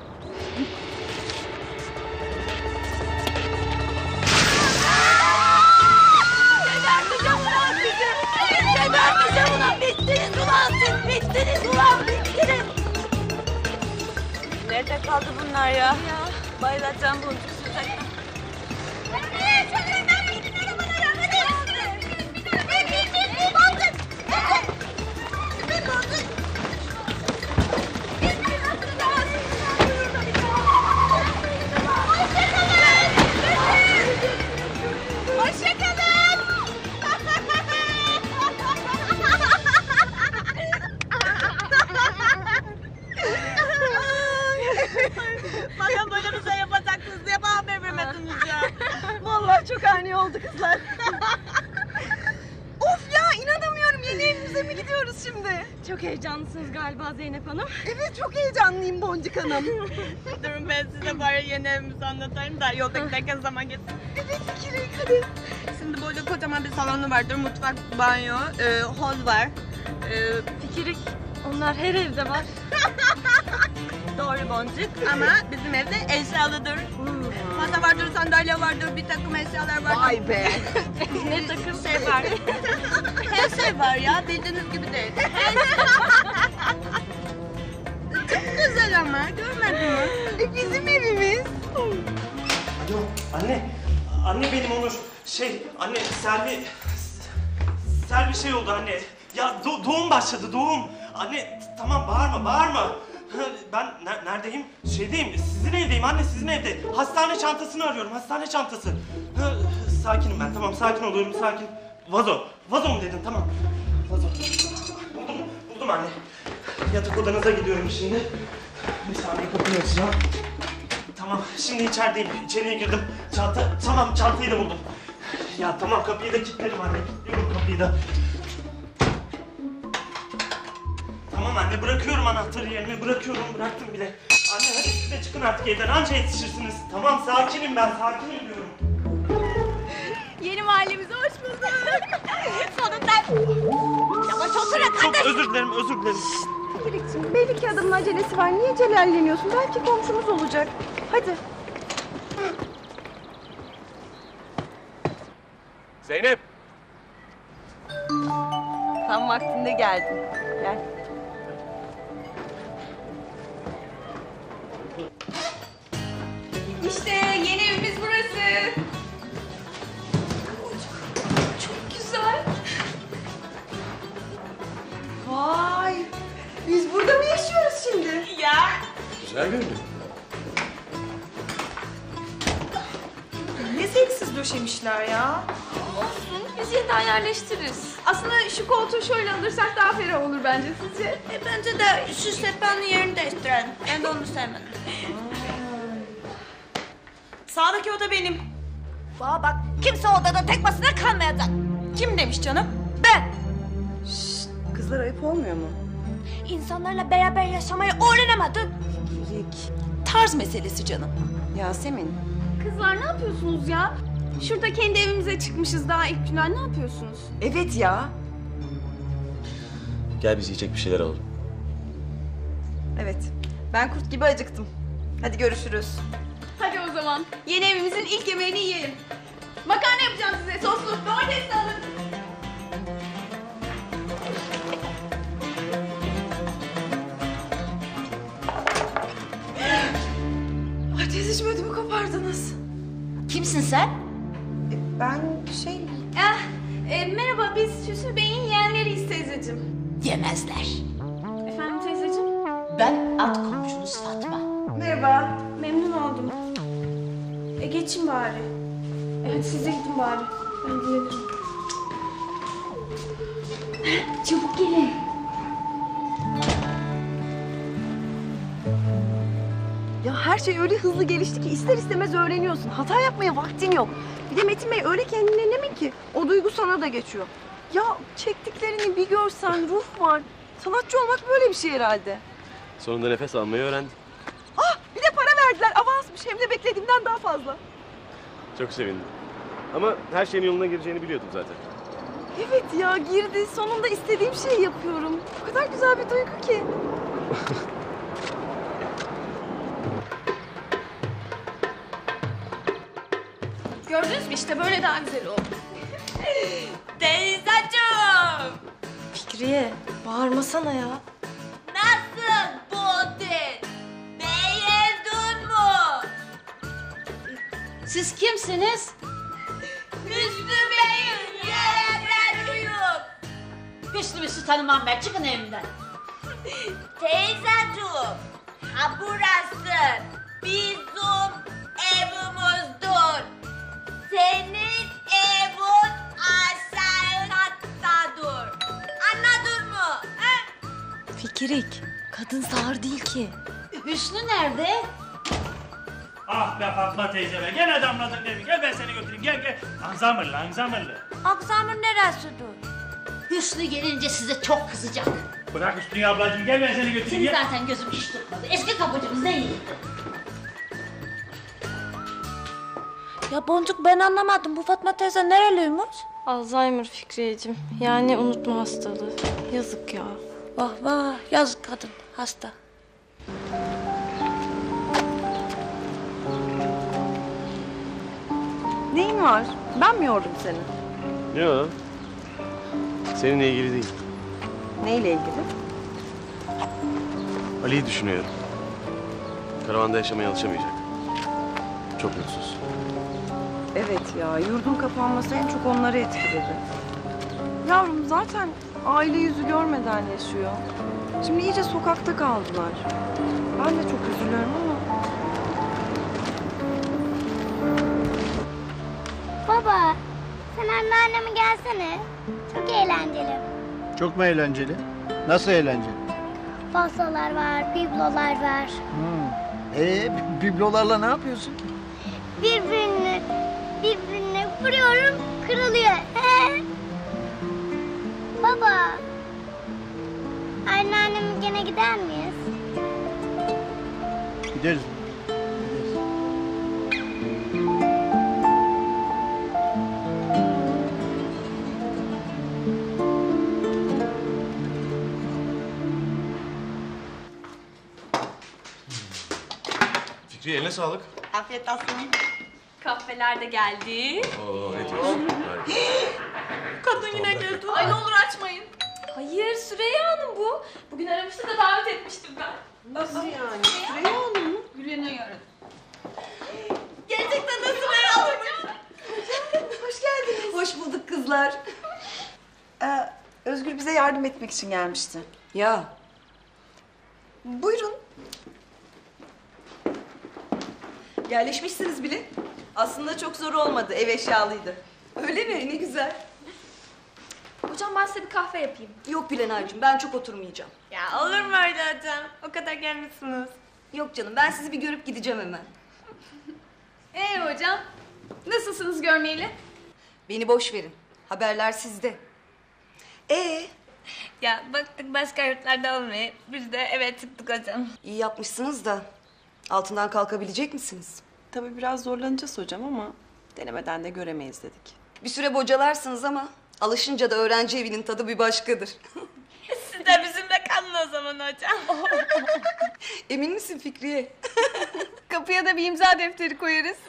Geberteceğim ulan sizi! Geberteceğim ulan! Bittiniz ulan siz! Bittiniz ulan! Bittiniz! Nerede kaldı bunlar ya? Bayılacağım boncuk sıcakta. Bana böyle bir şey yapacaksınız diye bana haber vermediniz ya. Vallahi çok ani oldu kızlar. Of ya, inanamıyorum. Yeni evimize mi gidiyoruz şimdi? Çok heyecanlısınız galiba Zeynep Hanım. Evet, çok heyecanlıyım Boncuk Hanım. Durun ben size bari yeni evimizi anlatayım da yolda giderken zaman geçsin. Evet Fikirik, hadi. Şimdi böyle kocaman bir salonu vardır, mutfak, banyo, e, hol var. E, Fikirik, onlar her evde var. Doğru Boncuk ama bizim evde eşyalıdır. Masa vardır, sandalye vardır, bir takım eşyalar vardır. Vay be! Ne takım şey var. Her şey var ya, bildiğiniz gibi değil. Çok güzel ama, görmedin mi? E, bizim evimiz. Alo, anne. Anne benim Onur. Şey, anne Selvi... Selvi şey oldu anne. Ya do- doğum başladı, doğum. Anne tamam bağırma, bağırma. Ben ne- neredeyim? Şeydeyim, sizin evdeyim anne, sizin evde. Hastane çantasını arıyorum, hastane çantası. Ha, sakinim ben, tamam sakin oluyorum, sakin. Vazo, vazo mu dedin? Tamam. Vazo. Buldum, buldum anne. Yatak odanıza gidiyorum şimdi. Bir saniye kapıyı açacağım. Tamam, şimdi içerideyim, içeriye girdim. Çanta, tamam çantayı da buldum. Ya tamam, kapıyı da kilitledim anne, kilitliyorum kapıyı da. Tamam anne, bırakıyorum anahtarı yerine, bırakıyorum, bıraktım bile. Anne hadi siz de çıkın artık evden, anca yetişirsiniz. Tamam, sakinim ben, sakinim diyorum. Yeni mahallemize hoş bulduk. Sonunda. Yavaş oturun Çok özür dilerim, özür dilerim. Fikirikciğim, belli ki adamın acelesi var. Niye celalleniyorsun? Belki komşumuz olacak. Hadi. Zeynep. Tam vaktinde geldin. Gel. İşte yeni evimiz burası. Çok güzel. Vay! Biz burada mı yaşıyoruz şimdi? Ya. Güzel görünüyor. Ne zevksiz döşemişler ya. Olsun, biz yeniden yerleştiririz. Aslında şu koltuğu şöyle alırsak daha ferah olur bence, sizce? E, bence de şu sehpanın yerini değiştirelim. Ben de onu sevmedim. Sağdaki oda benim. Bana bak, kimse odada tek başına kalmayacak. Kim demiş canım? Ben. Şşt, kızlar ayıp olmuyor mu? İnsanlarla beraber yaşamayı öğrenemedin. Fikirik. Tarz meselesi canım. Yasemin. Kızlar ne yapıyorsunuz ya? Şurada kendi evimize çıkmışız daha ilk günden, ne yapıyorsunuz? Evet ya. Gel biz yiyecek bir şeyler alalım. Evet. Ben kurt gibi acıktım. Hadi görüşürüz. Hadi o zaman yeni evimizin ilk yemeğini yiyelim. Makarna yapacağım size, soslu. Domates de alın. Ay teyzeciğim, ödümü kopardınız. Kimsin sen? Ben şey... Eh, e, merhaba, biz Hüsnü Bey'in yeğenleriyiz teyzeciğim. Yemezler. Efendim teyzeciğim? Ben alt komşunuz Fatma. Merhaba. Memnun oldum. E geçin bari. Evet siz de gidin bari. Ben ilgilenirim. Çabuk gelin. Ya her şey öyle hızlı gelişti ki ister istemez öğreniyorsun. Hata yapmaya vaktin yok. Bir de Metin Bey öyle kendine emin ki o duygu sana da geçiyor. Ya çektiklerini bir görsen ruh var. Sanatçı olmak böyle bir şey herhalde. Sonunda nefes almayı öğrendim. Ah bir de para verdiler avansmış hem de beklediğimden daha fazla. Çok sevindim. Ama her şeyin yoluna gireceğini biliyordum zaten. Evet ya girdi sonunda istediğim şeyi yapıyorum. O kadar güzel bir duygu ki. Gördünüz mü işte böyle daha güzel oldu. Teyzeciğim. Fikriye, bağırmasana ya. Nasıl bu otel? Beğendin mi? Siz kimsiniz? Hüsnü Bey'in yeğenleriyim. Hüsnü Müsnü tanımam ben. Çıkın evimden. Teyzeciğim. Ha burası bizim evimizdir. Senin evin aşağı kattadır. Anladın mı? He? Fikirik, kadın sağır değil ki. Hüsnü nerede? Ah be Fatma teyze be. Gene damladın demin. Gel ben seni götüreyim. Gel gel. Langzamerlı, Langzamerlı. Aksamın neresidir? Hüsnü gelince size çok kızacak. Bırak Hüsnü'yü ablacığım. Gel ben seni götüreyim. Seni Gel. zaten gözüm hiç tutmadı. Eski kapıcımız değil. Ya Boncuk ben anlamadım. Bu Fatma teyze nereliymiş? Alzheimer Fikriyeciğim. Yani unutma hastalığı. Yazık ya. Vah vah yazık kadın hasta. Neyin var? Ben mi yordum seni? Yok. Seninle ilgili değil. Neyle ilgili? Ali'yi düşünüyorum. Karavanda yaşamaya alışamayacak. Çok mutsuz. Evet ya, yurdun kapanması en çok onları etkiledi. Yavrum zaten aile yüzü görmeden yaşıyor. Şimdi iyice sokakta kaldılar. Ben de çok üzülüyorum ama... Baba, sen anneanneme gelsene. Çok eğlenceli. Çok mu eğlenceli? Nasıl eğlenceli? Pastalar var, biblolar var. Hmm. Ee, biblolarla ne yapıyorsun? Birbirini, birbirine vuruyorum, kırılıyor. He? Baba, anneanneme gene gider miyiz? Gideriz. Fikri eline sağlık. Afiyet olsun. Kahveler de geldi. Oo ne diyorsun? Harika. Kadın yine geldi. Ay ne olur açmayın. Hayır Süreyya Hanım bu. Bugün aramıştı da davet etmiştim ben. Nasıl yani? Süreyya Hanım mı? Gülen'e yarın. Gerçekten de Süreyya Hanım. Hoş geldiniz. Hoş bulduk kızlar. Ee, Özgür bize yardım etmek için gelmişti. Ya Buyurun. Yerleşmişsiniz bile. Aslında çok zor olmadı. Ev eşyalıydı. Öyle mi? Ne güzel. Hocam ben size bir kahve yapayım. yok Gülenay'cığım ben çok oturmayacağım. Ya olur mu öyle hocam? O kadar gelmişsiniz. Yok canım ben sizi bir görüp gideceğim hemen. Ee hocam, nasılsınız görmeyeli? Beni boş verin. Haberler sizde. Ee, Ya baktık başka yurtlarda olmuyor. Biz de eve çıktık hocam. iyi yapmışsınız da altından kalkabilecek misiniz? Tabii biraz zorlanacağız hocam ama denemeden de göremeyiz dedik. Bir süre bocalarsınız ama alışınca da öğrenci evinin tadı bir başkadır. Siz de bizimle kalın o zaman hocam. Emin misin Fikriye? Kapıya da bir imza defteri koyarız.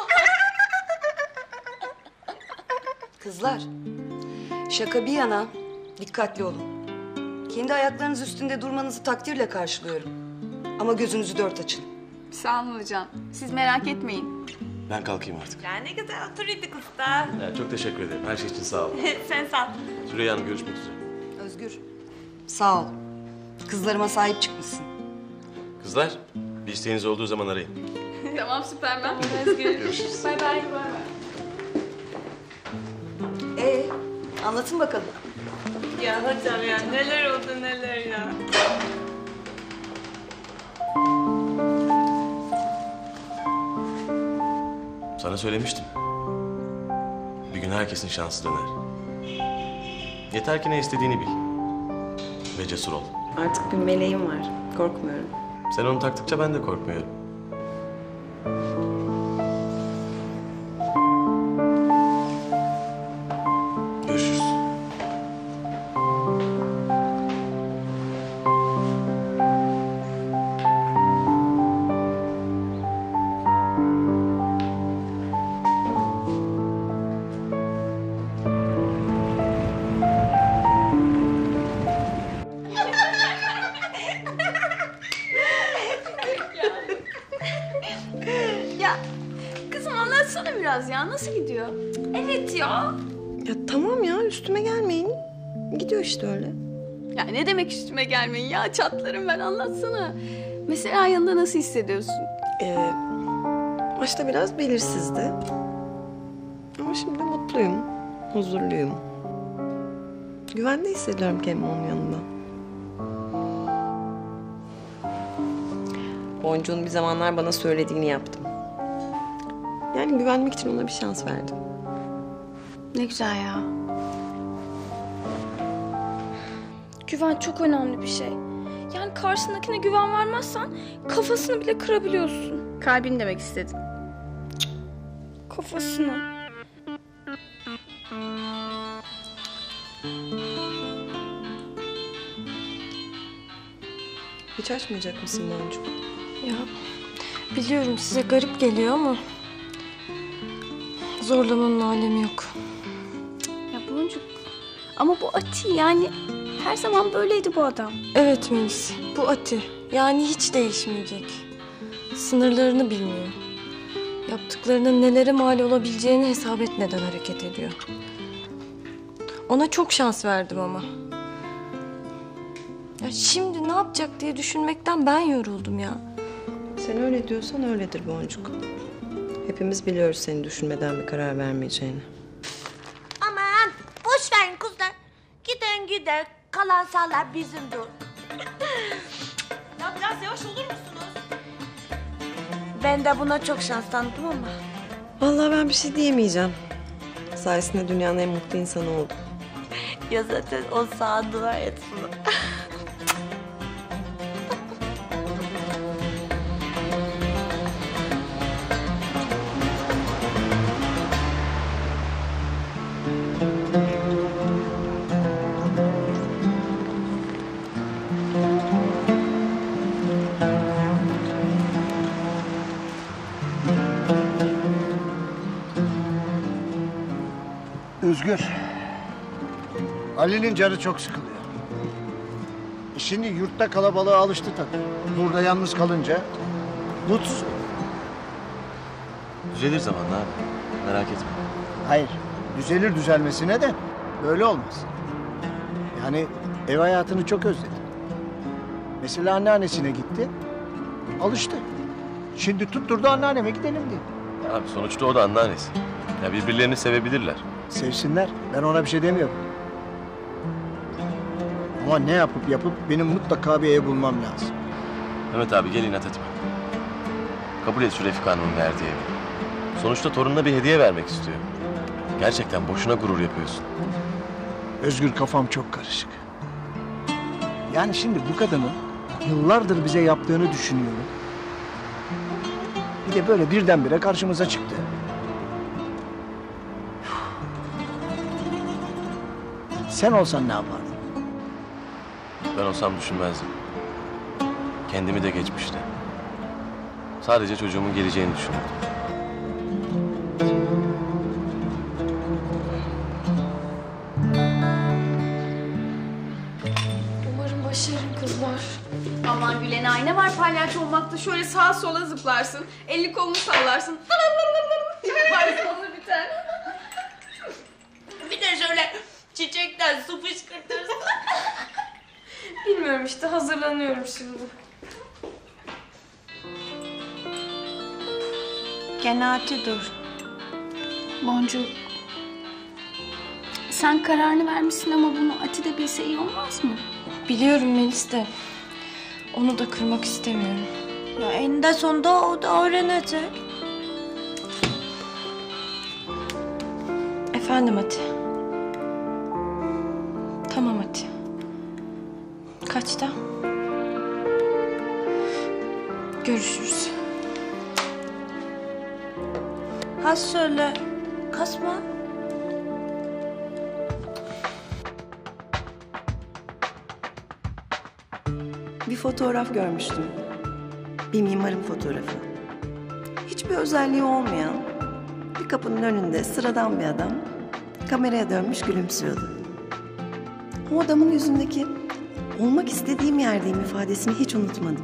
Kızlar, şaka bir yana dikkatli olun. Kendi ayaklarınız üstünde durmanızı takdirle karşılıyorum. Ama gözünüzü dört açın. Sağ olun hocam. Siz merak etmeyin. Ben kalkayım artık. Ya ne güzel oturuyorduk usta. Ya, çok teşekkür ederim. Her şey için sağ olun. Sen sağ ol. Süreyya Hanım görüşmek üzere. Özgür, sağ ol. Kızlarıma sahip çıkmışsın. Kızlar bir isteğiniz olduğu zaman arayın. Tamam Süpermen. Görüşürüz. Bay bay. Ee, anlatın bakalım. Ya hocam ya neler oldu neler ya. Sana söylemiştim. Bir gün herkesin şansı döner. Yeter ki ne istediğini bil. Ve cesur ol. Artık bir meleğim var. Korkmuyorum. Sen onu taktıkça ben de korkmuyorum. Görüşürüz. Ya kızım anlatsana biraz ya. Nasıl gidiyor? Evet ya. Ya tamam ya üstüme gelmeyin. Gidiyor işte öyle. Ya ne demek üstüme gelmeyin ya? Çatlarım ben, anlatsana. Mesela yanında nasıl hissediyorsun? Ee, başta biraz belirsizdi. Ama şimdi mutluyum. Huzurluyum. Güvende hissediyorum kendimi onun yanında. Boncuğun bir zamanlar bana söylediğini yaptım. Yani güvenmek için ona bir şans verdim. Ne güzel ya. Güven çok önemli bir şey. Yani karşındakine güven vermezsen kafasını bile kırabiliyorsun. Kalbini demek istedim. Kafasını. Hiç açmayacak mısın Boncuk? Ya biliyorum size garip geliyor ama zorlamanın alemi yok. Ya Boncuk, ama bu Ati yani her zaman böyleydi bu adam. Evet Melis, bu Ati. Yani hiç değişmeyecek. Sınırlarını bilmiyor. Yaptıklarının nelere mal olabileceğini hesap etmeden hareket ediyor. Ona çok şans verdim ama. Ya şimdi ne yapacak diye düşünmekten ben yoruldum ya. Sen öyle diyorsan öyledir Boncuk. Hepimiz biliyoruz senin düşünmeden bir karar vermeyeceğini. Aman boş verin kızlar. Giden gider, kalan sağlar bizimdir. Ya biraz yavaş olur musunuz? Ben de buna çok şanslandım ama. Vallahi ben bir şey diyemeyeceğim. Sayesinde dünyanın en mutlu insanı oldum. Ya zaten o sağa dua etsin. Özgür. Ali'nin canı çok sıkılıyor. E şimdi yurtta kalabalığa alıştı tabii. Burada yalnız kalınca mutsuz. Düzelir zamanla abi. Merak etme. Hayır, düzelir düzelmesine de böyle olmaz. Yani ev hayatını çok özledi. Mesela anneannesine gitti, alıştı. Şimdi tutturdu anneanneme gidelim diye. Abi sonuçta o da anneannesi. Ya birbirlerini sevebilirler. Sevsinler, ben ona bir şey demiyorum. Ama ne yapıp yapıp benim mutlaka bir ev bulmam lazım. Mehmet abi gel inat etme. Kabul et şu Refika Hanım'ın verdiği evi. Sonuçta torununa bir hediye vermek istiyor. Gerçekten boşuna gurur yapıyorsun. Özgür, kafam çok karışık. Yani şimdi bu kadının yıllardır bize yaptığını düşünüyorum. Bir de böyle birdenbire karşımıza çıktı. Sen olsan ne yapardın? Ben olsam düşünmezdim. Kendimi de geçmişte. Sadece çocuğumun geleceğini düşünürdüm. Umarım başarırım kızlar. Aman Gülen, ayna var palyaço olmakta. Şöyle sağa sola zıplarsın. Elini kolunu sallarsın. Yaparsın onu biter. Bir de şöyle çiçekten su fışkırtırsın. Bilmiyorum işte, hazırlanıyorum şimdi. Kenati dur. Boncuk. Sen kararını vermişsin ama bunu Ati de bilse iyi olmaz mı? Biliyorum Melis de onu da kırmak istemiyorum. Ya eninde sonunda o da öğrenecek. Efendim Ati. Tamam Ati. Kaçta? Görüşürüz. Has söyle. Kasma. Bir fotoğraf görmüştüm. Bir mimarın fotoğrafı. Hiçbir özelliği olmayan, bir kapının önünde sıradan bir adam kameraya dönmüş gülümsüyordu. O adamın yüzündeki olmak istediğim yerdeyim ifadesini hiç unutmadım.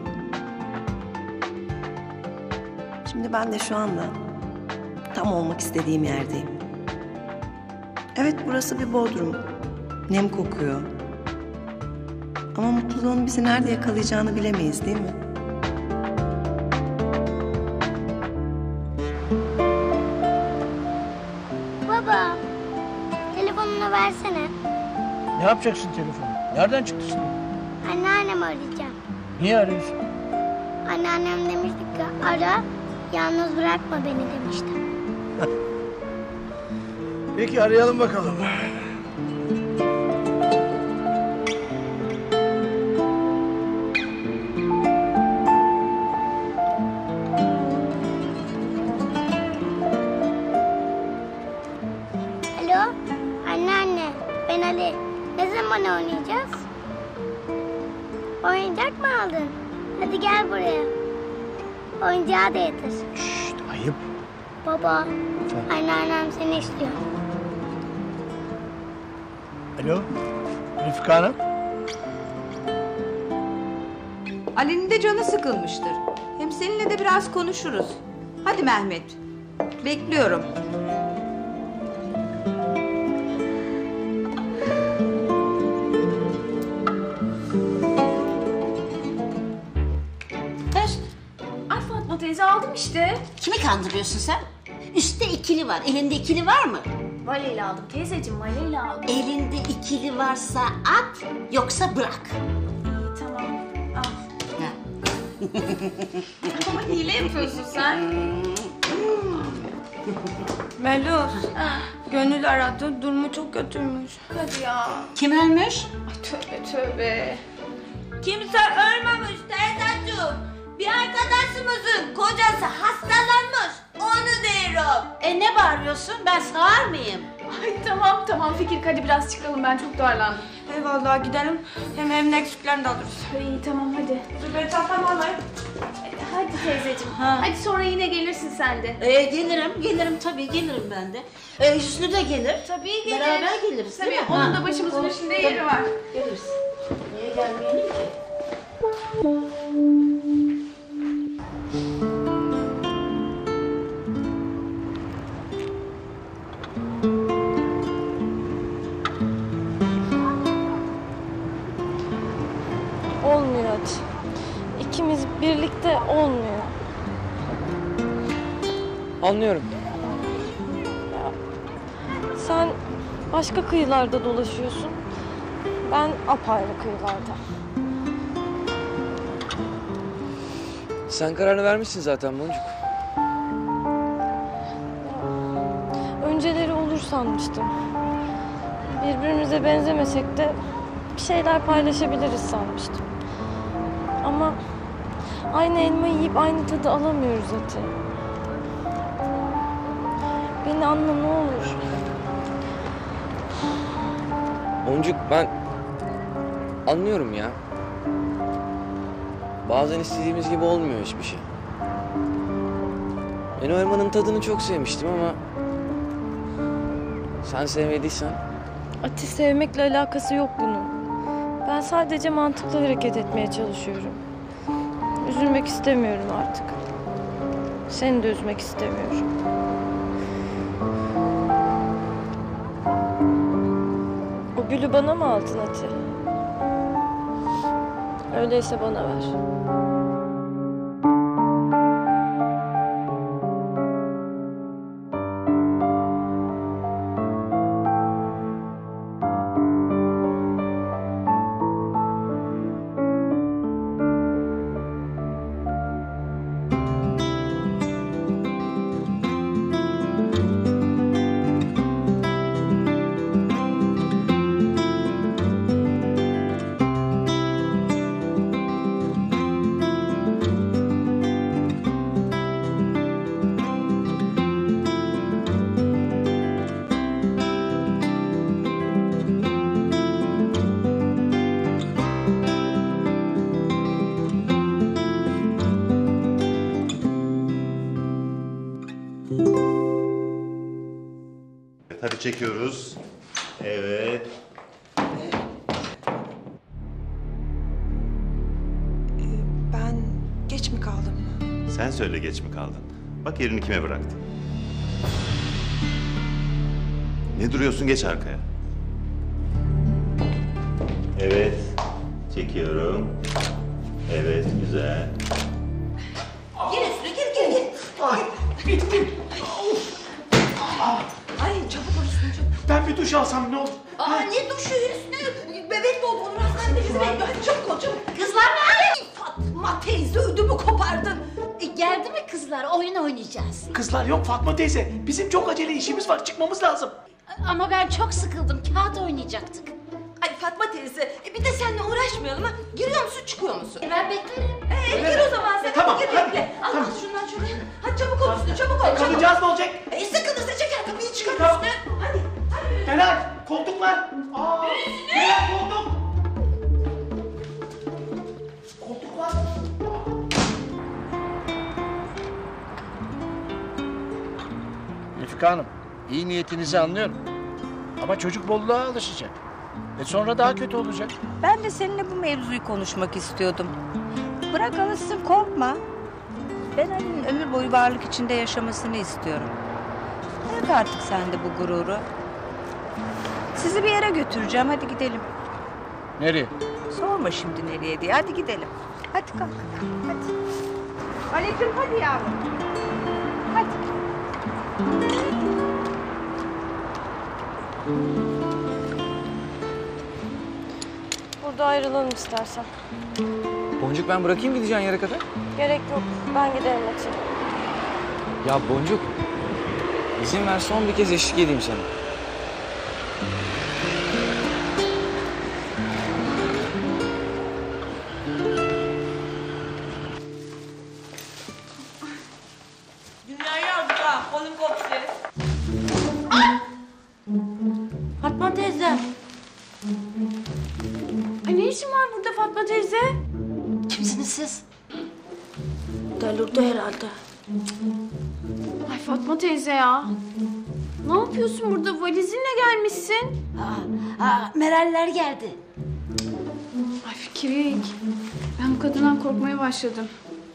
Şimdi ben de şu anda tam olmak istediğim yerdeyim. Evet, burası bir bodrum. Nem kokuyor. Ama mutluluğun bizi nerede yakalayacağını bilemeyiz, değil mi? Baba, telefonunu versene. Ne yapacaksın telefonu? Nereden çıktı şimdi? Anneannemi arayacağım. Niye arıyorsun? Anneannem demişti ki ara, yalnız bırakma beni demişti. Peki arayalım bakalım. Alo, anneanne, ben Ali. Ne zaman oynayacağız? Oyuncak mı aldın? Hadi gel buraya. Oyuncağı da getir. Şşt, ayıp. Baba, anneannem seni istiyor. Alo, Refika Hanım. Ali'nin de canı sıkılmıştır. Hem seninle de biraz konuşuruz. Hadi Mehmet. Bekliyorum. Ay Fatma teyze aldım işte. Kimi kandırıyorsun sen? Üstte ikili var. Elinde ikili var mı? Valiyle aldım teyzeciğim, valiyle aldım. Elinde ikili varsa at, yoksa bırak. İyi tamam, al. Ama hile yapıyorsun sen. Melos, Gönül aradı. Durumu çok kötüymüş. Hadi ya. Kim ölmüş? Ay tövbe tövbe. Kimse ölmemiş teyzeciğim. Bir arkadaşımızın kocası hastalanmış. Onu diyorum. E ne bağırıyorsun? Ben sağır mıyım? Ay tamam tamam Fikir, hadi biraz çıkalım, ben çok darlandım. Eyvallah, gidelim. Hem evin eksiklerini de alırız. İyi tamam hadi. Dur ben çantamı alayım. Hadi teyzeciğim. Ha. Hadi sonra yine gelirsin sen de. E, gelirim, gelirim tabii gelirim ben de. E, Hüsnü de gelir. Tabii gelir. Beraber geliriz değil Tabii mi? onun Ha. da başımızın Olur. üstünde Tabii. yeri var. Geliriz. Niye gelmeyelim ki? Olmuyor Ati. İkimiz birlikte olmuyor. Anlıyorum. Sen başka kıyılarda dolaşıyorsun. Ben apayrı kıyılarda. Sen kararını vermişsin zaten Boncuk. Önceleri olur sanmıştım. Birbirimize benzemesek de bir şeyler paylaşabiliriz sanmıştım. Ama aynı elmayı yiyip aynı tadı alamıyoruz Ati. Beni anla ne olur. Boncuk ben anlıyorum ya. Bazen istediğimiz gibi olmuyor hiçbir şey. Ben o elmanın tadını çok sevmiştim ama sen sevmediysen. Ati sevmekle alakası yok bunun. Ben sadece mantıklı hareket etmeye çalışıyorum. Üzülmek istemiyorum artık. Seni de üzmek istemiyorum. O gülü bana mı aldın Ati? Öyleyse bana ver. çekiyoruz. Evet. Ben geç mi kaldım? Sen söyle geç mi kaldın? Bak yerini kime bıraktın. Ne duruyorsun, geç arkaya. Evet. Çekiyorum. Evet, güzel. Gir üstüne gir gir gir. Ay bittim. Ay çabuk ol üstüne çabuk. Ben bir duş alsam ne olur? Aa ne duşu üstüne? Bebek doğdu onun hastanede bizi bekliyor. Hadi çabuk ol çabuk. Kızlar nerede? Fatma teyze ödümü kopardın. E, geldi mi kızlar? Oyun oynayacağız. Kızlar yok Fatma teyze. Bizim çok acele işimiz var. Çıkmamız lazım. Ama ben çok sıkıldım. Kağıt oynayacaktık. Ay Fatma teyze, e, bir de seninle uğraşmayalım ha. Giriyor musun, çıkıyor musun? E, ben beklerim. Ee, gir o zaman sen. Tamam, Gir hadi, bekle. Al tamam. al şundan şuraya. Hadi çabuk ol üstüne, çabuk ol. Kalacağız çabuk. ne olacak? E, sıkılırsa çeker kapıyı çıkar Tamam. üstüne. Hadi, hadi. Meral, koltuklar. Aa, Meral koltuk. Koltuklar. Refika Hanım, iyi niyetinizi anlıyorum. Ama çocuk bolluğa alışacak. E sonra daha kötü olacak. Ben de seninle bu mevzuyu konuşmak istiyordum. Bırak alışsın, korkma. Ben Ali'nin ömür boyu varlık içinde yaşamasını istiyorum. Bırak artık sen de bu gururu. Sizi bir yere götüreceğim, hadi gidelim. Nereye? Sorma şimdi nereye diye, hadi gidelim. Hadi kalk, hadi. Ali'cim hadi yavrum. Hadi. Burada ayrılalım istersen. Boncuk ben bırakayım gideceğin yere kadar. Gerek yok. Ben giderim Metin. Ya Boncuk, izin ver son bir kez eşlik edeyim sana. Dünyayı yazdık ha. Kolum koptu. Fatma teyze. Ay ne işin var burada Fatma teyze? Kimsiniz siz? Delirdi herhalde. Ay Fatma teyze ya. Ne yapıyorsun burada? Valizinle gelmişsin. Aa, aa, Meraller geldi. Ay Fikirik. Ben bu kadından korkmaya başladım.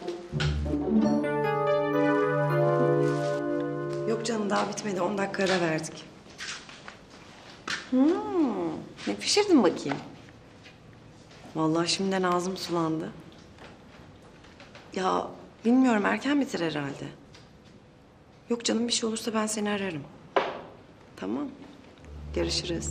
Yok canım daha bitmedi. On dakika ara verdik. Hmm, ne pişirdin bakayım? Vallahi şimdiden ağzım sulandı. Ya bilmiyorum erken bitir herhalde. Yok canım bir şey olursa ben seni ararım. Tamam. Görüşürüz.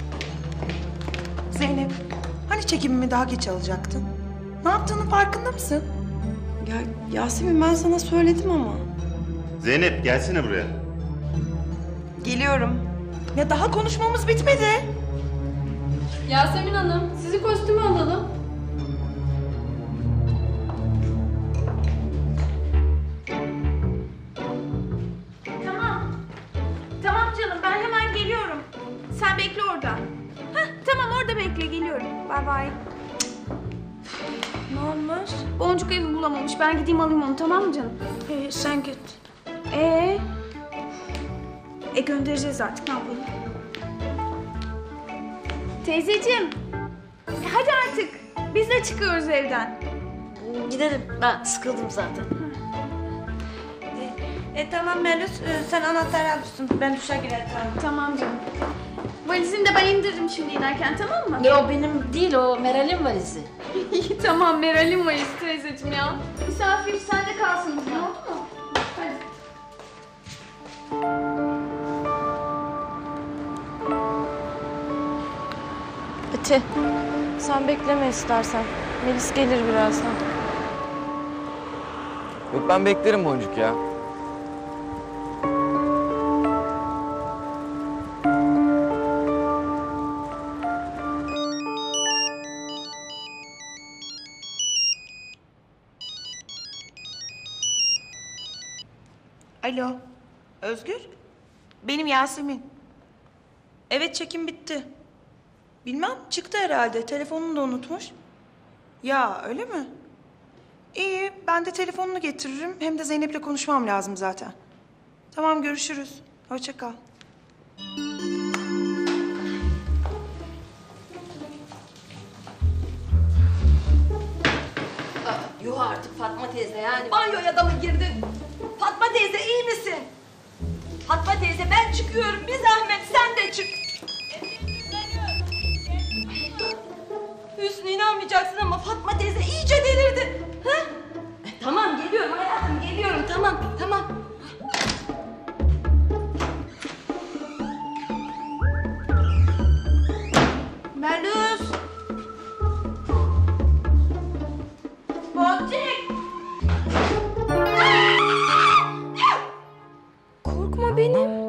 Zeynep, hani çekimimi daha geç alacaktın? Ne yaptığının farkında mısın? Ya Yasemin ben sana söyledim ama. Zeynep gelsene buraya. Geliyorum. Ya daha konuşmamız bitmedi. Yasemin Hanım, sizi kostüme alalım. Tamam. Tamam canım ben hemen geliyorum. Sen bekle orada. Hah tamam orada bekle geliyorum. Bay bay. Ne olmuş? Boncuk evi bulamamış. Ben gideyim alayım onu tamam mı canım? Ee, sen git. Ee? E göndereceğiz artık ne yapalım? Teyzeciğim. E, hadi artık. Biz de çıkıyoruz evden. Gidelim. Ben sıkıldım zaten. E tamam Melus, e, sen anahtarı alırsın. Ben duşa girerim. Tamam canım. Valizini de ben indiririm şimdi inerken tamam mı? Yo benim değil o Meral'in valizi. İyi tamam Meral'in valizi teyzeciğim ya. Misafir sende kalsın bizim oldu mu? Hadi. Ece, sen bekleme istersen. Melis gelir birazdan. Yok ben beklerim Boncuk ya. Alo, Özgür? Benim Yasemin. Evet, çekim bitti. Bilmem, çıktı herhalde. Telefonunu da unutmuş. Ya, öyle mi? İyi, ben de telefonunu getiririm. Hem de Zeynep'le konuşmam lazım zaten. Tamam, görüşürüz. Hoşça kal. Yuh artık Fatma teyze yani. Banyoya da mı girdin? Fatma teyze iyi misin? Fatma teyze ben çıkıyorum. Bir zahmet sen de çık. Hüsnü inanmayacaksın ama Fatma teyze iyice delirdi. Ha? Tamam geliyorum hayatım geliyorum tamam tamam. Melus. Boncuk. Korkma benim.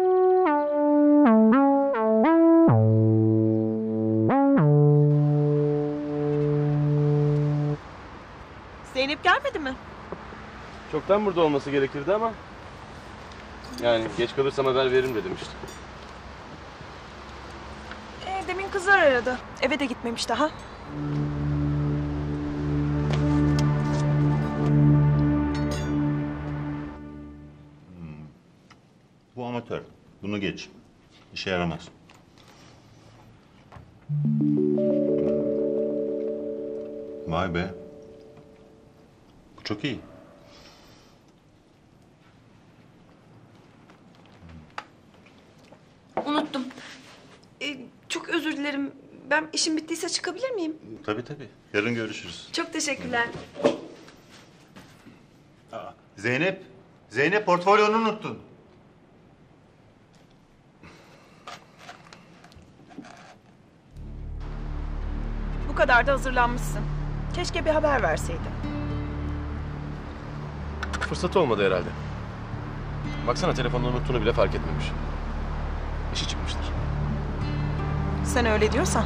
Zeynep gelmedi mi? Çoktan burada olması gerekirdi ama... Yani geç kalırsam haber veririm dedim işte. Ee, demin kızlar aradı. Eve de gitmemiş daha. Bu amatör. Bunu geç. İşe yaramaz. Vay be. Bu çok iyi. Unuttum. Ee, çok özür dilerim. Ben işim bittiyse çıkabilir miyim? Tabii tabii. Yarın görüşürüz. Çok teşekkürler. Zeynep. Zeynep portfolyonu unuttun. Bu kadar da hazırlanmışsın. Keşke bir haber verseydin. Fırsatı olmadı herhalde. Baksana telefonunu unuttuğunu bile fark etmemiş. İşi çıkmıştır. Sen öyle diyorsan.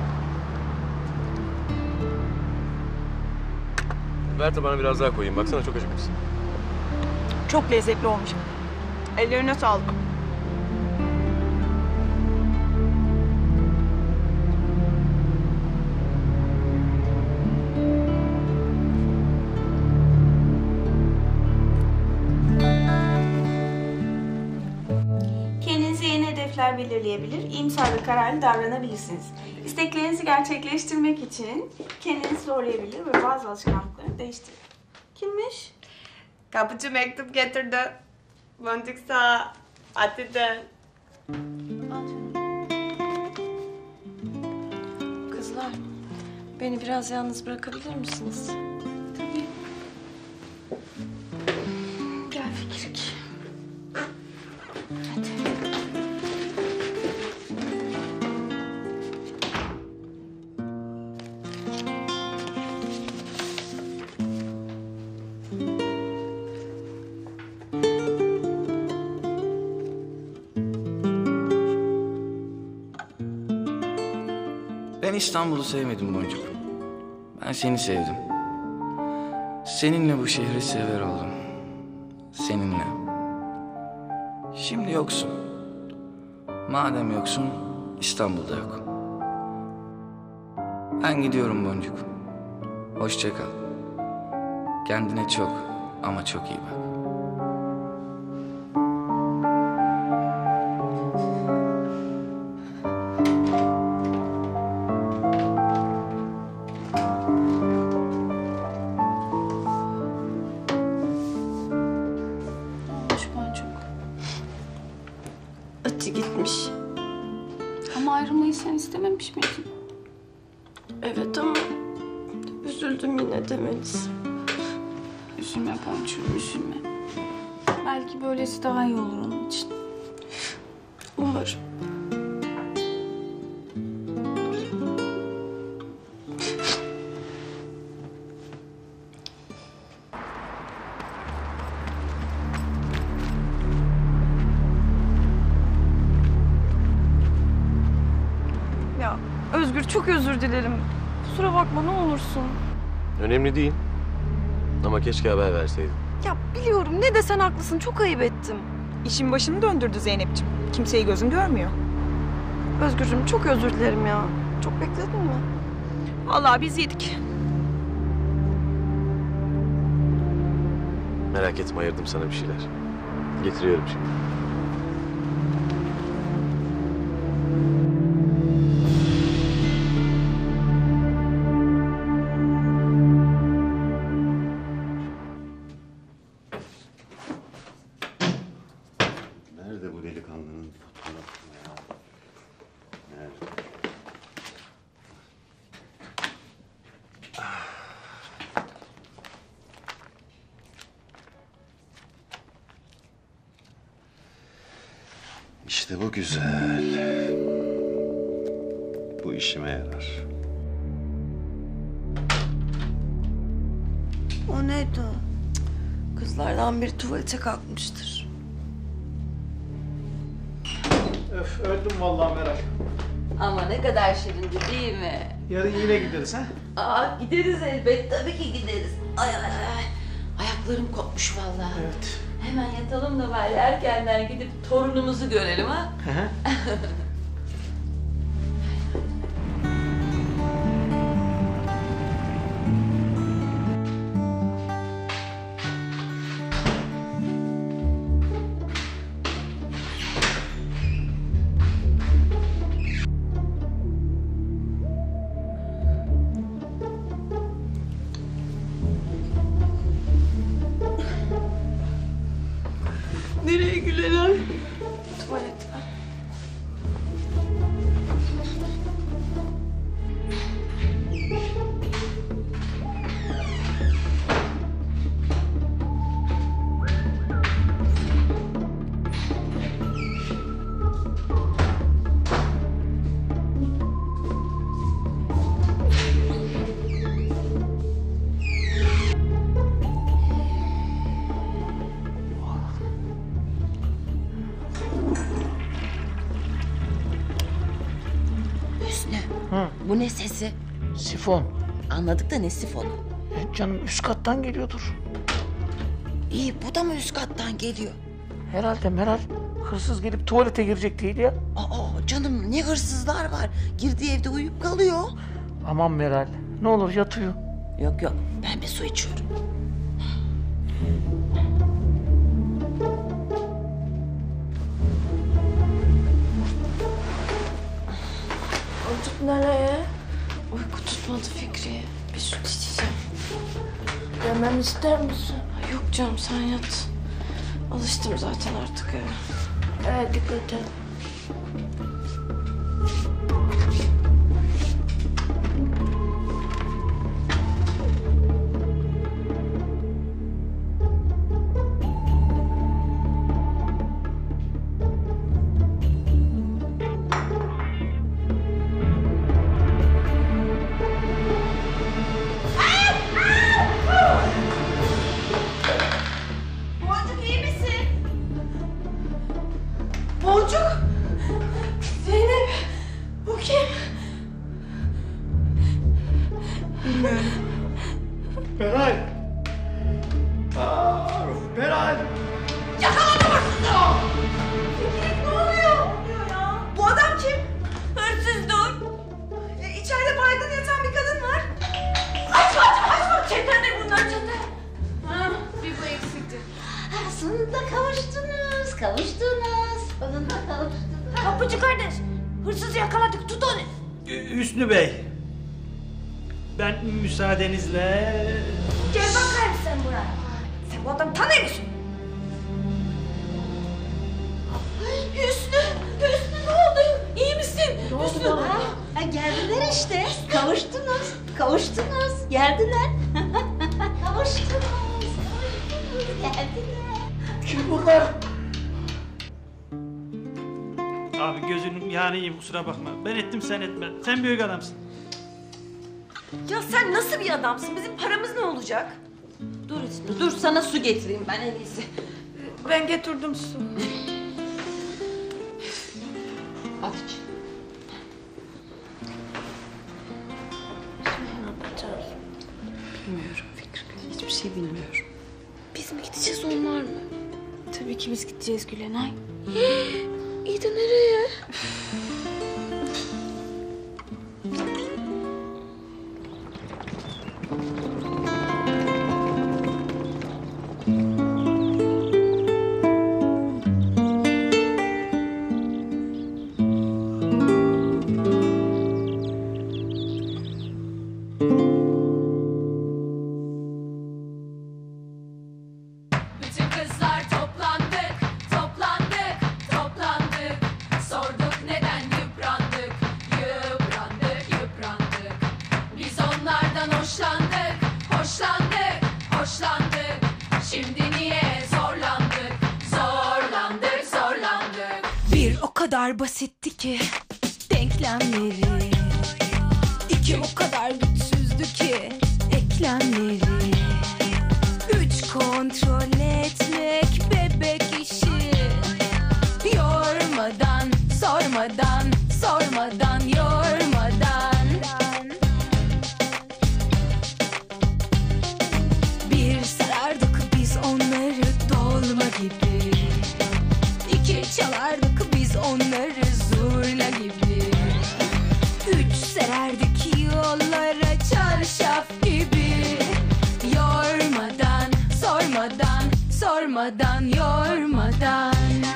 Ver tabağına biraz daha koyayım. Baksana çok acıkmışsın. Çok lezzetli olmuş. Ellerine sağlık. Kendinize yeni hedefler belirleyebilir, iyimser ve kararlı davranabilirsiniz. İsteklerinizi gerçekleştirmek için kendinizi zorlayabilir ve bazı alışkanlıklarını değiştirin. Kimmiş? Kapıcı mektup getirdi. Boncuk sağ, Ati'den. Kızlar, beni biraz yalnız bırakabilir misiniz? Tabii. Gel Fikrik. Ben İstanbul'u sevmedim Boncuk. Ben seni sevdim. Seninle bu şehri sever oldum. Seninle. Şimdi yoksun. Madem yoksun, İstanbul'da yok. Ben gidiyorum Boncuk. Hoşça kal. Kendine çok ama çok iyi bak. Ati gitmiş. Ama ayrılmayı sen istememiş miydin? Evet ama üzüldüm yine de Melis. Üzülme Boncuğum, üzülme. Belki böylesi daha iyi olur onun için. Umarım. Ya Özgür çok özür dilerim. Kusura bakma ne olursun. Önemli değil. Ama keşke haber verseydin. Ya biliyorum ne desen haklısın çok ayıp ettim. İşin başını döndürdü Zeynep'ciğim. Kimseyi gözün görmüyor. Özgürcüğüm çok özür dilerim ya. Çok bekledin mi? Vallahi biz yedik. Merak etme ayırdım sana bir şeyler. Getiriyorum şimdi. İşte bu güzel. Bu işime yarar. O neydi o? Kızlardan biri tuvalete kalkmıştır. Öf öldüm vallahi Meral. Ama ne kadar şirindi değil mi? Yarın yine gideriz ha? Aa gideriz elbet tabii ki gideriz. Ay ay ay. Ayaklarım kopmuş vallahi. Evet. Hemen yatalım da bari erkenden gidip torunumuzu görelim ha. Hı hı. Nereye Gülenay? Tuvalete. Hüsnü, Hı. bu ne sesi? Sifon. Anladık da ne sifonu? E, canım üst kattan geliyordur. İyi, bu da mı üst kattan geliyor? Herhalde Meral. Hırsız gelip tuvalete girecek değil ya. Aa canım, ne hırsızlar var. Girdiği evde uyuyup kalıyor. Aman Meral. Ne olur yat uyu. Yok yok, ben bir su içiyorum. Azıcık nereye? Uyku tutmadı Fikriye. Bir süt içeceğim. Yemem ister misin? Ay yok canım sen yat. Alıştım zaten artık eve. Evet dikkat et. Boncuk iyi misin? Boncuk! Zeynep! Bu kim? Bilmiyorum. Meral. Aa, Meral. Yakaladım hırsızı! Fikret ne oluyor? Ne oluyor ya? Bu adam kim? Hırsız dur. E, içeride baygın yatan bir kadın var. Açma açma açma! Çetedir bunlar çete. Ha, bir bu eksikti. Ha, sonunda kavuştunuz, kavuştunuz. Sonunda kavuştunuz. Kapıcı kardeş. Hırsızı yakaladık, tut onu. Hüsnü Bey. Ben müsaadenizle... Gel bakayım sen buraya. Sen bu adamı tanıyor musun? Hüsnü, Hüsnü ne oldu? İyi misin? Ne oldu Hüsnü? bana? Ha, geldiler işte. Kavuştunuz. Kavuştunuz. Geldiler. Kavuştunuz. Kavuştunuz. Geldiler. Kim bunlar? Abi gözünün yanıyım kusura bakma. Ben ettim sen etme. Sen büyük adamsın. Ya sen nasıl bir adamsın? Bizim paramız ne olacak? Dur Hüsnü dur sana su getireyim ben en iyisi. Ben getirdim su. Al iç. Bilmiyorum Fikri. Hiçbir şey bilmiyorum. Biz mi gideceğiz onlar mı? Tabii ki biz gideceğiz Gülenay. İyi de nereye? Bütün kızlar toplandık, toplandık, toplandık. kadar basitti ki denklemleri, iki o kadar güçsüzdü ki eklemleri, üç kontrol etmek bebek işi, yormadan sormadan sormadan yormadan, bir sarardık biz onları dolma gibi, iki çalardık biz onları zurna gibi, üç sererdik yollara çarşaf gibi, yormadan sormadan sormadan yormadan.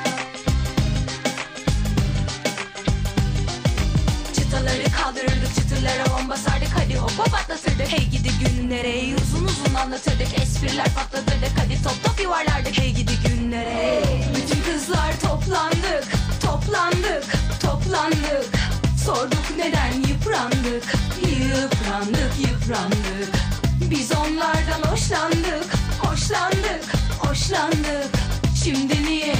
Çıtaları kaldırırdık, çıtırlara on basardık, hadi hoppa patlatırdık. Hey gidi günlere uzun uzun anlatırdık, espriler patlatırdık, hadi top top yuvarlardık. Hey gidi günlere bütün kızlar toplandık, toplandık, toplandık. Sorduk neden yıprandık, yıprandık, yıprandık. Biz onlardan hoşlandık, hoşlandık, hoşlandık. Şimdi niye